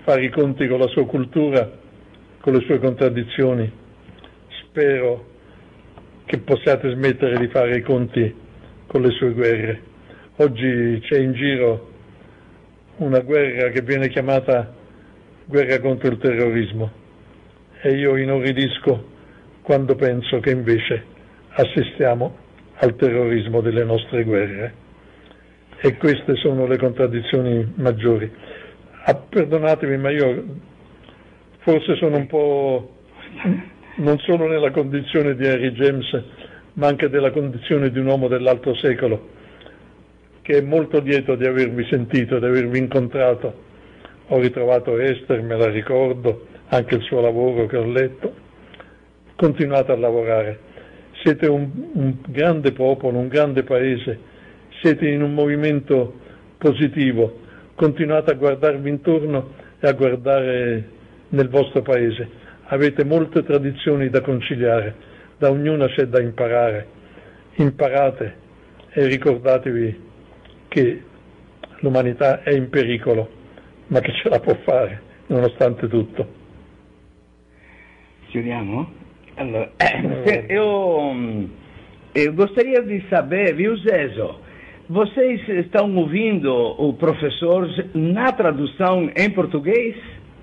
fare i conti con la sua cultura, con le sue contraddizioni. Spero che possiate smettere di fare i conti con le sue guerre. Oggi c'è in giro una guerra che viene chiamata guerra contro il terrorismo e io inorridisco quando penso che invece assistiamo al terrorismo delle nostre guerre. E queste sono le contraddizioni maggiori. Ah, perdonatemi, ma io forse sono un po', non solo nella condizione di Henry James, ma anche della condizione di un uomo dell'altro secolo, che è molto lieto di avervi sentito, di avervi incontrato. Ho ritrovato Esther, me la ricordo, anche il suo lavoro che ho letto. Continuate a lavorare. Siete un, un grande popolo, un grande paese, siete in un movimento positivo. Continuate a guardarvi intorno e a guardare nel vostro paese. Avete molte tradizioni da conciliare, da ognuna c'è da imparare. Imparate e ricordatevi che l'umanità è in pericolo, ma che ce la può fare, nonostante tutto. Chiudiamo? Allora, eh, eu, eu gostaria de saber, viu, Zezo, vocês estão ouvindo o professor na tradução em português?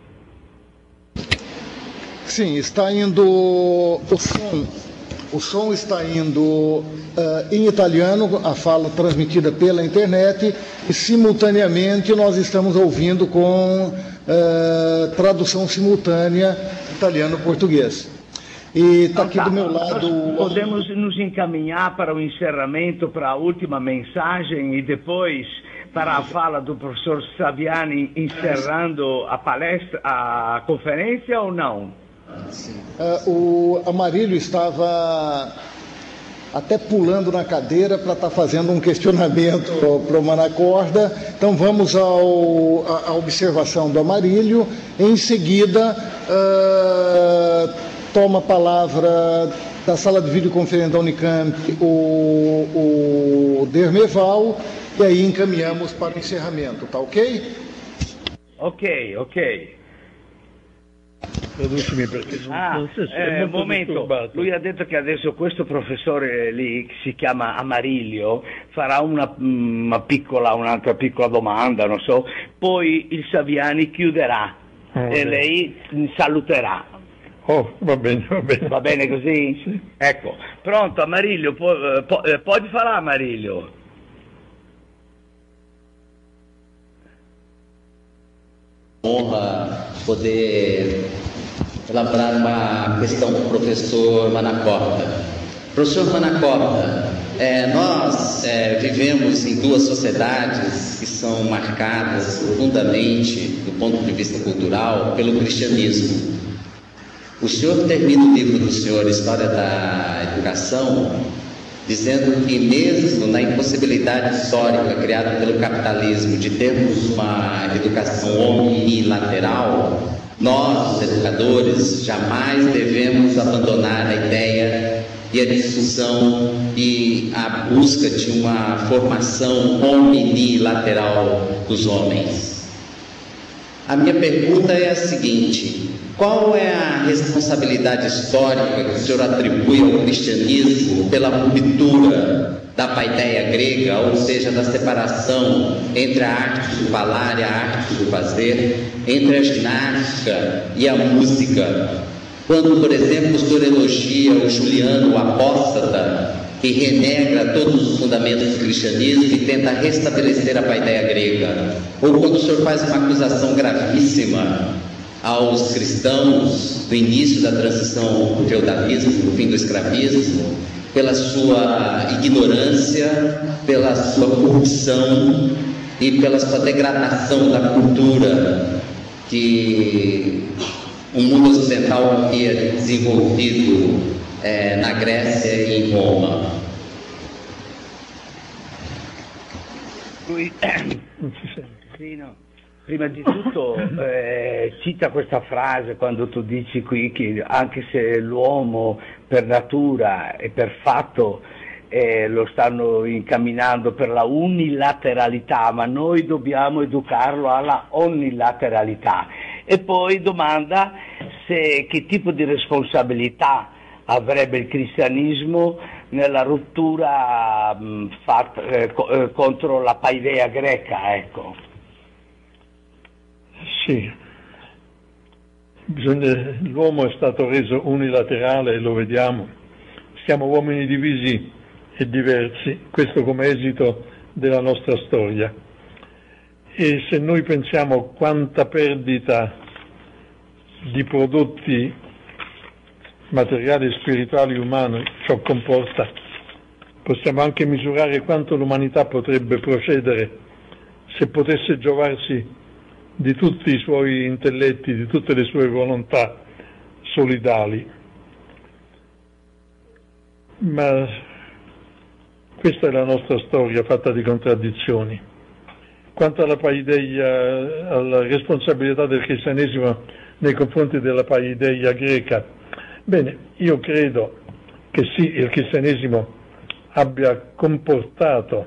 Sim, está indo o som, o som está indo uh, em italiano, a fala transmitida pela internet, e simultaneamente nós estamos ouvindo com uh, tradução simultânea italiano-português. E está aqui do meu lado... Podemos nos encaminhar para o encerramento, para a última mensagem e depois para a fala do professor Saviani encerrando a palestra, a conferência ou não? Uh, o Amarílio estava até pulando na cadeira para estar tá fazendo um questionamento para o Manacorda. Então vamos ao, a, a observação do Amarílio. Em seguida, uh, toma a palavra da sala de videoconferência da Unicamp o, o Dermeval, e aí encaminhamos para o encerramento, tá ok? Ok, ok. Traducimi perché non, ah, non so se eh, è un momento, disturbato. Lui ha detto che adesso questo professore lì, che si chiama Amarillo, farà una, una piccola, un'altra piccola domanda, non so, poi il Saviani chiuderà oh, e lei saluterà. Oh, va bene, va bene. Va bene così? Sì. Ecco, pronto Amarillo, pu- pu- eh, pode falar Amarillo. Honra poder elaborar uma questão para o professor Manacorda. Professor Manacorda, é, nós é, vivemos em duas sociedades que são marcadas profundamente, do ponto de vista cultural, pelo cristianismo. O senhor termina o livro do senhor, História da Educação, dizendo que mesmo na impossibilidade histórica criada pelo capitalismo de termos uma educação unilateral, nós, educadores, jamais devemos abandonar a ideia e a discussão e a busca de uma formação unilateral dos homens. A minha pergunta é a seguinte: qual é a responsabilidade histórica que o senhor atribui ao cristianismo pela ruptura da paideia grega, ou seja, da separação entre a arte do falar e a arte do fazer, entre a ginástica e a música? Quando, por exemplo, o senhor elogia o Juliano, o apóstata, que renega todos os fundamentos do cristianismo e tenta restabelecer a paideia grega, ou quando o senhor faz uma acusação gravíssima aos cristãos do início da transição do feudalismo, do fim do escravismo, pela sua ignorância, pela sua corrupção e pela sua degradação da cultura que o mundo ocidental havia desenvolvido é, na Grécia e em Roma. Lui, sì, no. Prima di tutto eh, cita questa frase quando tu dici qui che anche se l'uomo per natura e per fatto eh, lo stanno incamminando per la unilateralità, ma noi dobbiamo educarlo alla unilateralità. E poi domanda se che tipo di responsabilità avrebbe il cristianismo nella rottura mh, fatta, eh, co- eh, contro la paideia greca, ecco. Sì, bisogna, l'uomo è stato reso unilaterale e lo vediamo, siamo uomini divisi e diversi, questo come esito della nostra storia. E se noi pensiamo quanta perdita di prodotti materiali e spirituali umani ciò comporta, possiamo anche misurare quanto l'umanità potrebbe procedere se potesse giovarsi di tutti i suoi intelletti, di tutte le sue volontà solidali. Ma questa è la nostra storia fatta di contraddizioni. Quanto alla paideia, alla responsabilità del cristianesimo nei confronti della paideia greca, bene, io credo che sì, il cristianesimo abbia comportato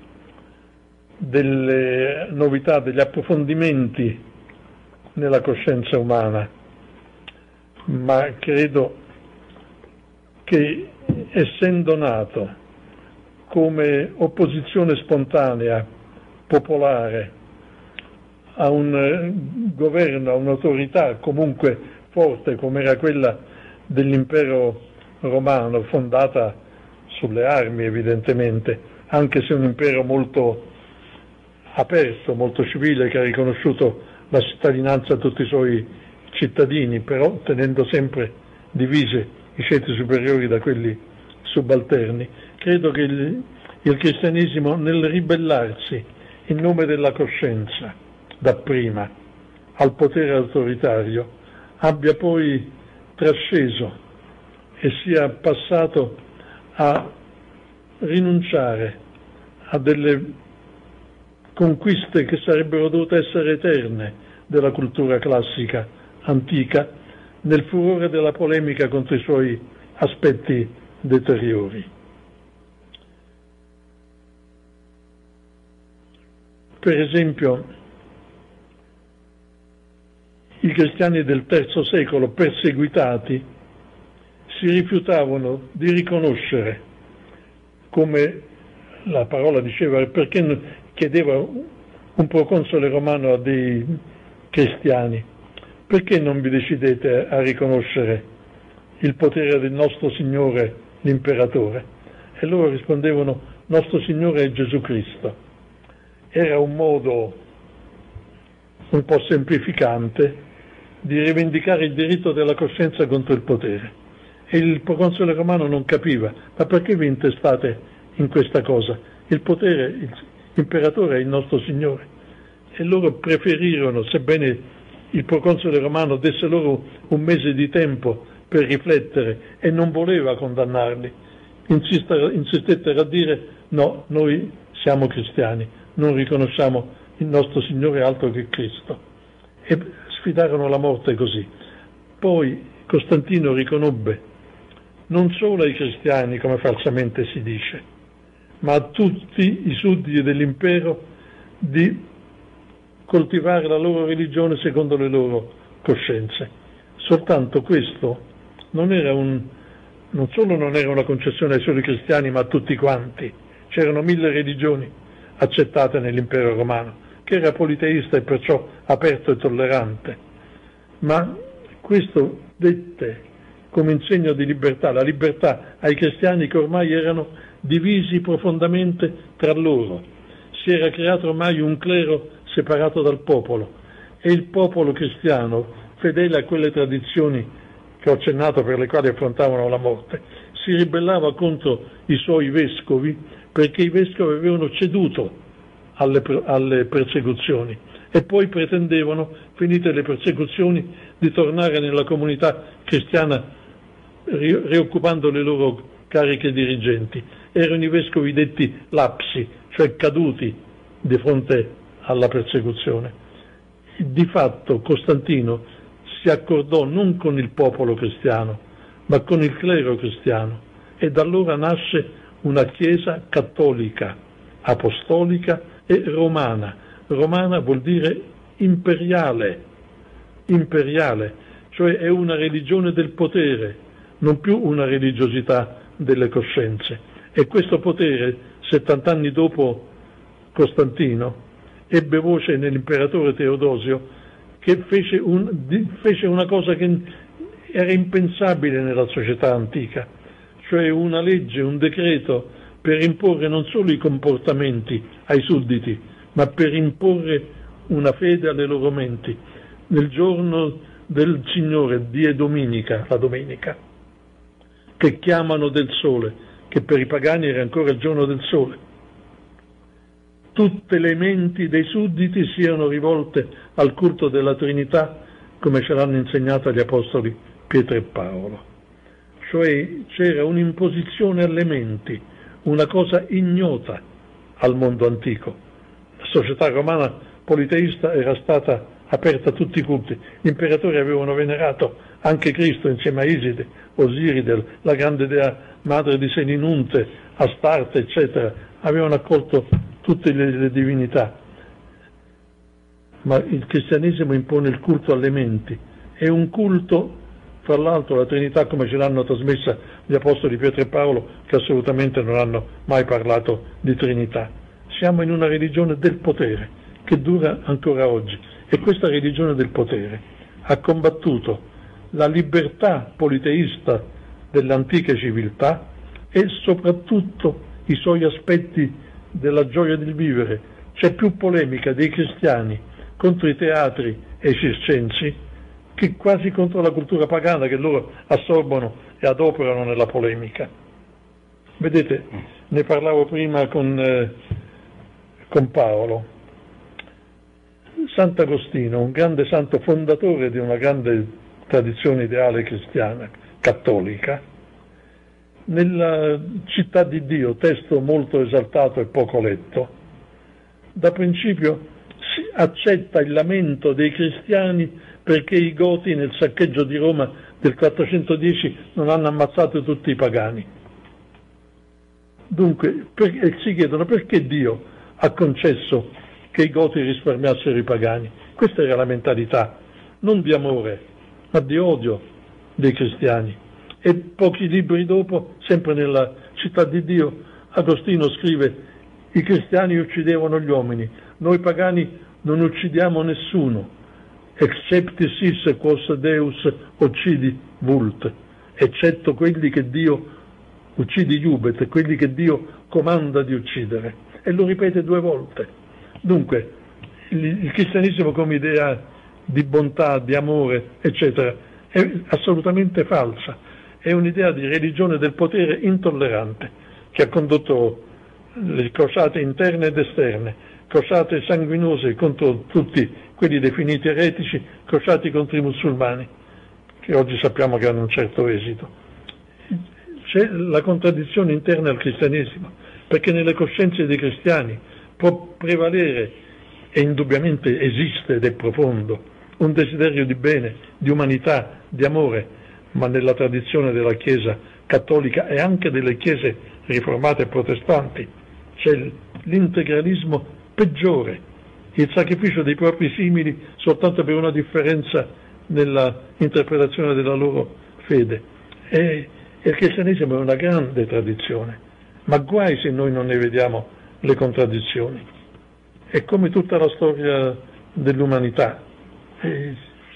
delle novità, degli approfondimenti nella coscienza umana, ma credo che essendo nato come opposizione spontanea popolare a un governo, a un'autorità comunque forte come era quella dell'impero romano, fondata sulle armi evidentemente, anche se un impero molto aperto, molto civile, che ha riconosciuto la cittadinanza a tutti i suoi cittadini, però tenendo sempre divise i ceti superiori da quelli subalterni. Credo che il, il cristianesimo, nel ribellarsi in nome della coscienza, dapprima, al potere autoritario, abbia poi trasceso e sia passato a rinunciare a delle conquiste che sarebbero dovute essere eterne della cultura classica antica, nel furore della polemica contro i suoi aspetti deteriori. Per esempio, i cristiani del terzo secolo perseguitati si rifiutavano di riconoscere, come la parola diceva, perché chiedeva un proconsole romano a dei cristiani: perché non vi decidete a riconoscere il potere del nostro Signore, l'imperatore? E loro rispondevano: nostro Signore è Gesù Cristo. Era un modo un po' semplificante di rivendicare il diritto della coscienza contro il potere. E il proconsole romano non capiva: ma perché vi intestate in questa cosa? Il potere, l'imperatore è il nostro Signore. E loro preferirono, sebbene il proconsole romano desse loro un mese di tempo per riflettere e non voleva condannarli, insistettero a dire: no, noi siamo cristiani, non riconosciamo il nostro Signore altro che Cristo. E sfidarono la morte così. Poi Costantino riconobbe non solo ai cristiani, come falsamente si dice, ma a tutti i sudditi dell'impero di coltivare la loro religione secondo le loro coscienze. Soltanto questo non era un, non solo non era una concessione ai soli cristiani, ma a tutti quanti. C'erano mille religioni accettate nell'impero romano, che era politeista e perciò aperto e tollerante. Ma questo dette come insegno di libertà, la libertà ai cristiani che ormai erano divisi profondamente tra loro. Si era creato ormai un clero separato dal popolo, e il popolo cristiano, fedele a quelle tradizioni che ho accennato per le quali affrontavano la morte, si ribellava contro i suoi vescovi, perché i vescovi avevano ceduto alle, alle persecuzioni e poi pretendevano, finite le persecuzioni, di tornare nella comunità cristiana rioccupando le loro cariche dirigenti. Erano i vescovi detti lapsi, cioè caduti di fronte alla persecuzione. Di fatto Costantino si accordò non con il popolo cristiano, ma con il clero cristiano, e da allora nasce una Chiesa cattolica, apostolica e romana. Romana vuol dire imperiale, imperiale, cioè è una religione del potere, non più una religiosità delle coscienze. E questo potere, settanta anni dopo Costantino, ebbe voce nell'imperatore Teodosio, che fece, un, fece una cosa che era impensabile nella società antica, cioè una legge, un decreto per imporre non solo i comportamenti ai sudditi, ma per imporre una fede alle loro menti. Nel giorno del Signore, die dominica, la domenica, che chiamano del sole, che per i pagani era ancora il giorno del sole, tutte le menti dei sudditi siano rivolte al culto della Trinità, come ce l'hanno insegnato gli apostoli Pietro e Paolo. Cioè c'era un'imposizione alle menti, una cosa ignota al mondo antico. La società romana politeista era stata aperta a tutti i culti. Gli imperatori avevano venerato anche Cristo insieme a Iside, Osiride, la grande dea madre di Selinunte, Astarte, eccetera. Avevano accolto tutte le, le divinità. Ma il cristianesimo impone il culto alle menti. È un culto, fra l'altro, la Trinità come ce l'hanno trasmessa gli apostoli Pietro e Paolo, che assolutamente non hanno mai parlato di Trinità. Siamo in una religione del potere che dura ancora oggi, e questa religione del potere ha combattuto la libertà politeista delle antiche civiltà e soprattutto i suoi aspetti della gioia del vivere. C'è più polemica dei cristiani contro i teatri e i circensi che quasi contro la cultura pagana, che loro assorbono e adoperano nella polemica. Vedete, ne parlavo prima con, eh, con Paolo. Sant'Agostino, un grande santo fondatore di una grande tradizione ideale cristiana, cattolica, nella Città di Dio, testo molto esaltato e poco letto, da principio si accetta il lamento dei cristiani perché i Goti nel saccheggio di Roma del quattrocentodieci non hanno ammazzato tutti i pagani. Dunque per, si chiedono perché Dio ha concesso che i Goti risparmiassero i pagani. Questa era la mentalità, non di amore, ma di odio dei cristiani. E pochi libri dopo, sempre nella Città di Dio, Agostino scrive: i cristiani uccidevano gli uomini, noi pagani non uccidiamo nessuno, exceptis isse quos Deus uccidi vult, eccetto quelli che Dio uccidi iubet, quelli che Dio comanda di uccidere. E lo ripete due volte. Dunque, il, il cristianesimo come idea di bontà, di amore, eccetera, è assolutamente falsa. È un'idea di religione del potere intollerante che ha condotto le crociate interne ed esterne, crociate sanguinose contro tutti quelli definiti eretici, crociati contro i musulmani, che oggi sappiamo che hanno un certo esito. C'è la contraddizione interna al cristianesimo, perché nelle coscienze dei cristiani può prevalere, e indubbiamente esiste ed è profondo, un desiderio di bene, di umanità, di amore, ma nella tradizione della Chiesa cattolica e anche delle chiese riformate e protestanti c'è l'integralismo peggiore, il sacrificio dei propri simili soltanto per una differenza nella interpretazione della loro fede. E il cristianesimo è una grande tradizione, ma guai se noi non ne vediamo le contraddizioni. È come tutta la storia dell'umanità. E...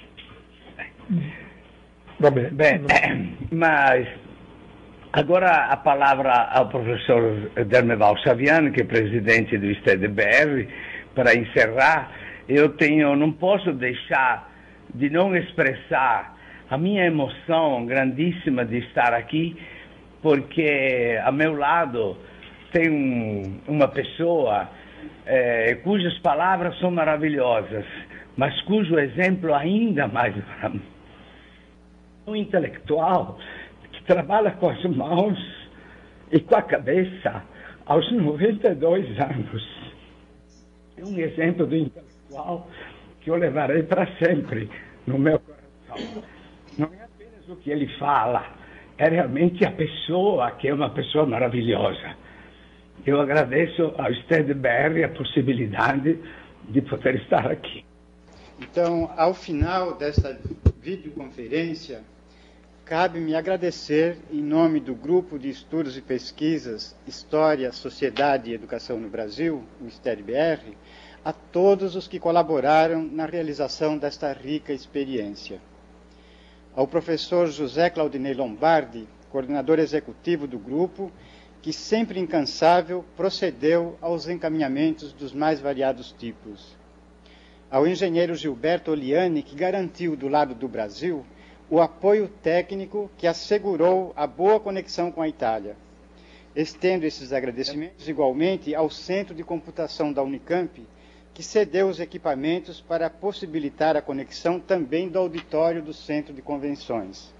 Va bene. Beh, eh, mas agora a palavra ao professor Dermeval Saviano, que é presidente do I S T E D B R, para encerrar. Eu tenho, não posso deixar de não expressar a minha emoção grandíssima de estar aqui, porque a meu lado tem um, uma pessoa eh, cujas palavras são maravilhosas, mas cujo exemplo ainda mais maravilhoso. Um intelectual que trabalha com as mãos e com a cabeça aos noventa e dois anos. É um exemplo do intelectual que eu levarei para sempre no meu coração. Não é apenas o que ele fala, é realmente a pessoa, que é uma pessoa maravilhosa. Eu agradeço ao I S T E D B R a possibilidade de poder estar aqui. Então, ao final desta videoconferência, cabe-me agradecer, em nome do Grupo de Estudos e Pesquisas História, Sociedade e Educação no Brasil, o S T E D B R, a todos os que colaboraram na realização desta rica experiência. Ao professor José Claudinei Lombardi, coordenador executivo do grupo, que sempre incansável procedeu aos encaminhamentos dos mais variados tipos. Ao engenheiro Gilberto Oliani, que garantiu do lado do Brasil o apoio técnico que assegurou a boa conexão com a Itália. Estendo esses agradecimentos igualmente ao Centro de Computação da Unicamp, que cedeu os equipamentos para possibilitar a conexão também do auditório do Centro de Convenções.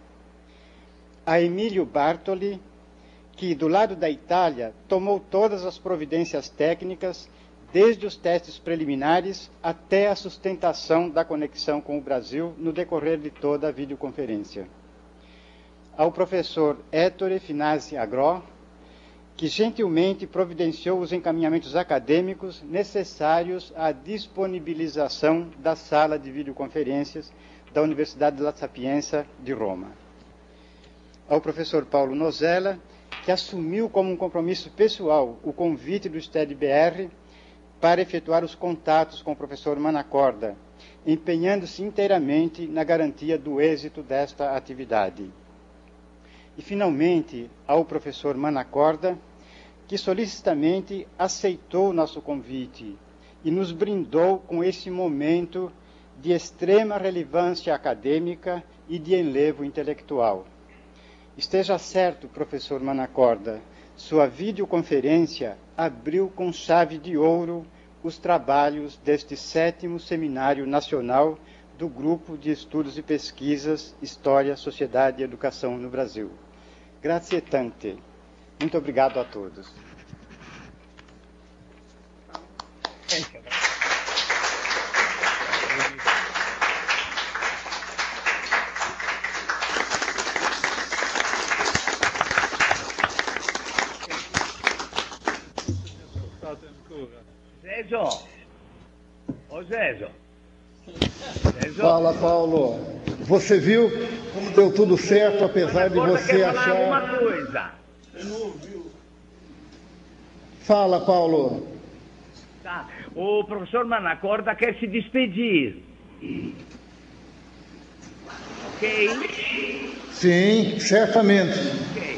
A Emílio Bartoli, que do lado da Itália tomou todas as providências técnicas, desde os testes preliminares até a sustentação da conexão com o Brasil no decorrer de toda a videoconferência. Ao professor Ettore Finazzi Agrò, que gentilmente providenciou os encaminhamentos acadêmicos necessários à disponibilização da sala de videoconferências da Universidade La Sapienza de Roma. Ao professor Paulo Nozella, que assumiu como um compromisso pessoal o convite do S T E D B R para efetuar os contatos com o professor Manacorda, empenhando-se inteiramente na garantia do êxito desta atividade. E, finalmente, ao professor Manacorda, que solicitamente aceitou nosso convite e nos brindou com esse momento de extrema relevância acadêmica e de enlevo intelectual. Esteja certo, professor Manacorda, sua videoconferência abriu com chave de ouro os trabalhos deste sétimo Seminário Nacional do Grupo de Estudos e Pesquisas História, Sociedade e Educação no Brasil. Grazie tante. Muito obrigado a todos. Zezo, ô Zezo. Zezo. Fala, Paulo. Você viu como deu tudo certo, apesar de você quer falar achar... alguma coisa? Fala, Paulo. Tá. O professor Manacorda quer se despedir. Ok? Sim, certamente. Ok.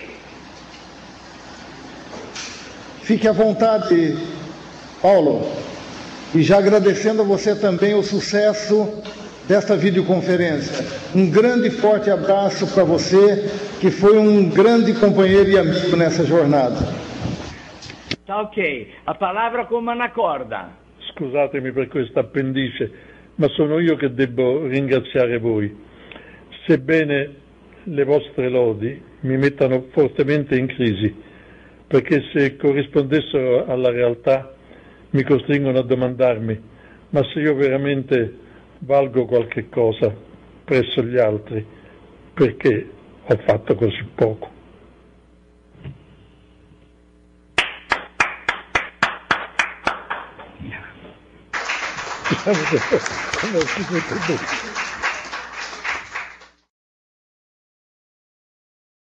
Fique à vontade, Paulo. E já agradecendo a você também o sucesso desta videoconferência. Um grande e forte abraço para você, que foi um grande companheiro e amigo nessa jornada. Tá ok. A palavra con Manacorda. Scusatemi per questa appendice, ma sono io che devo ringraziare voi. Sebbene le vostre lodi mi mettano fortemente in crisi, perché se corrispondessero alla realtà mi costringono a domandarmi, ma se io veramente valgo qualche cosa presso gli altri, perché ho fatto così poco.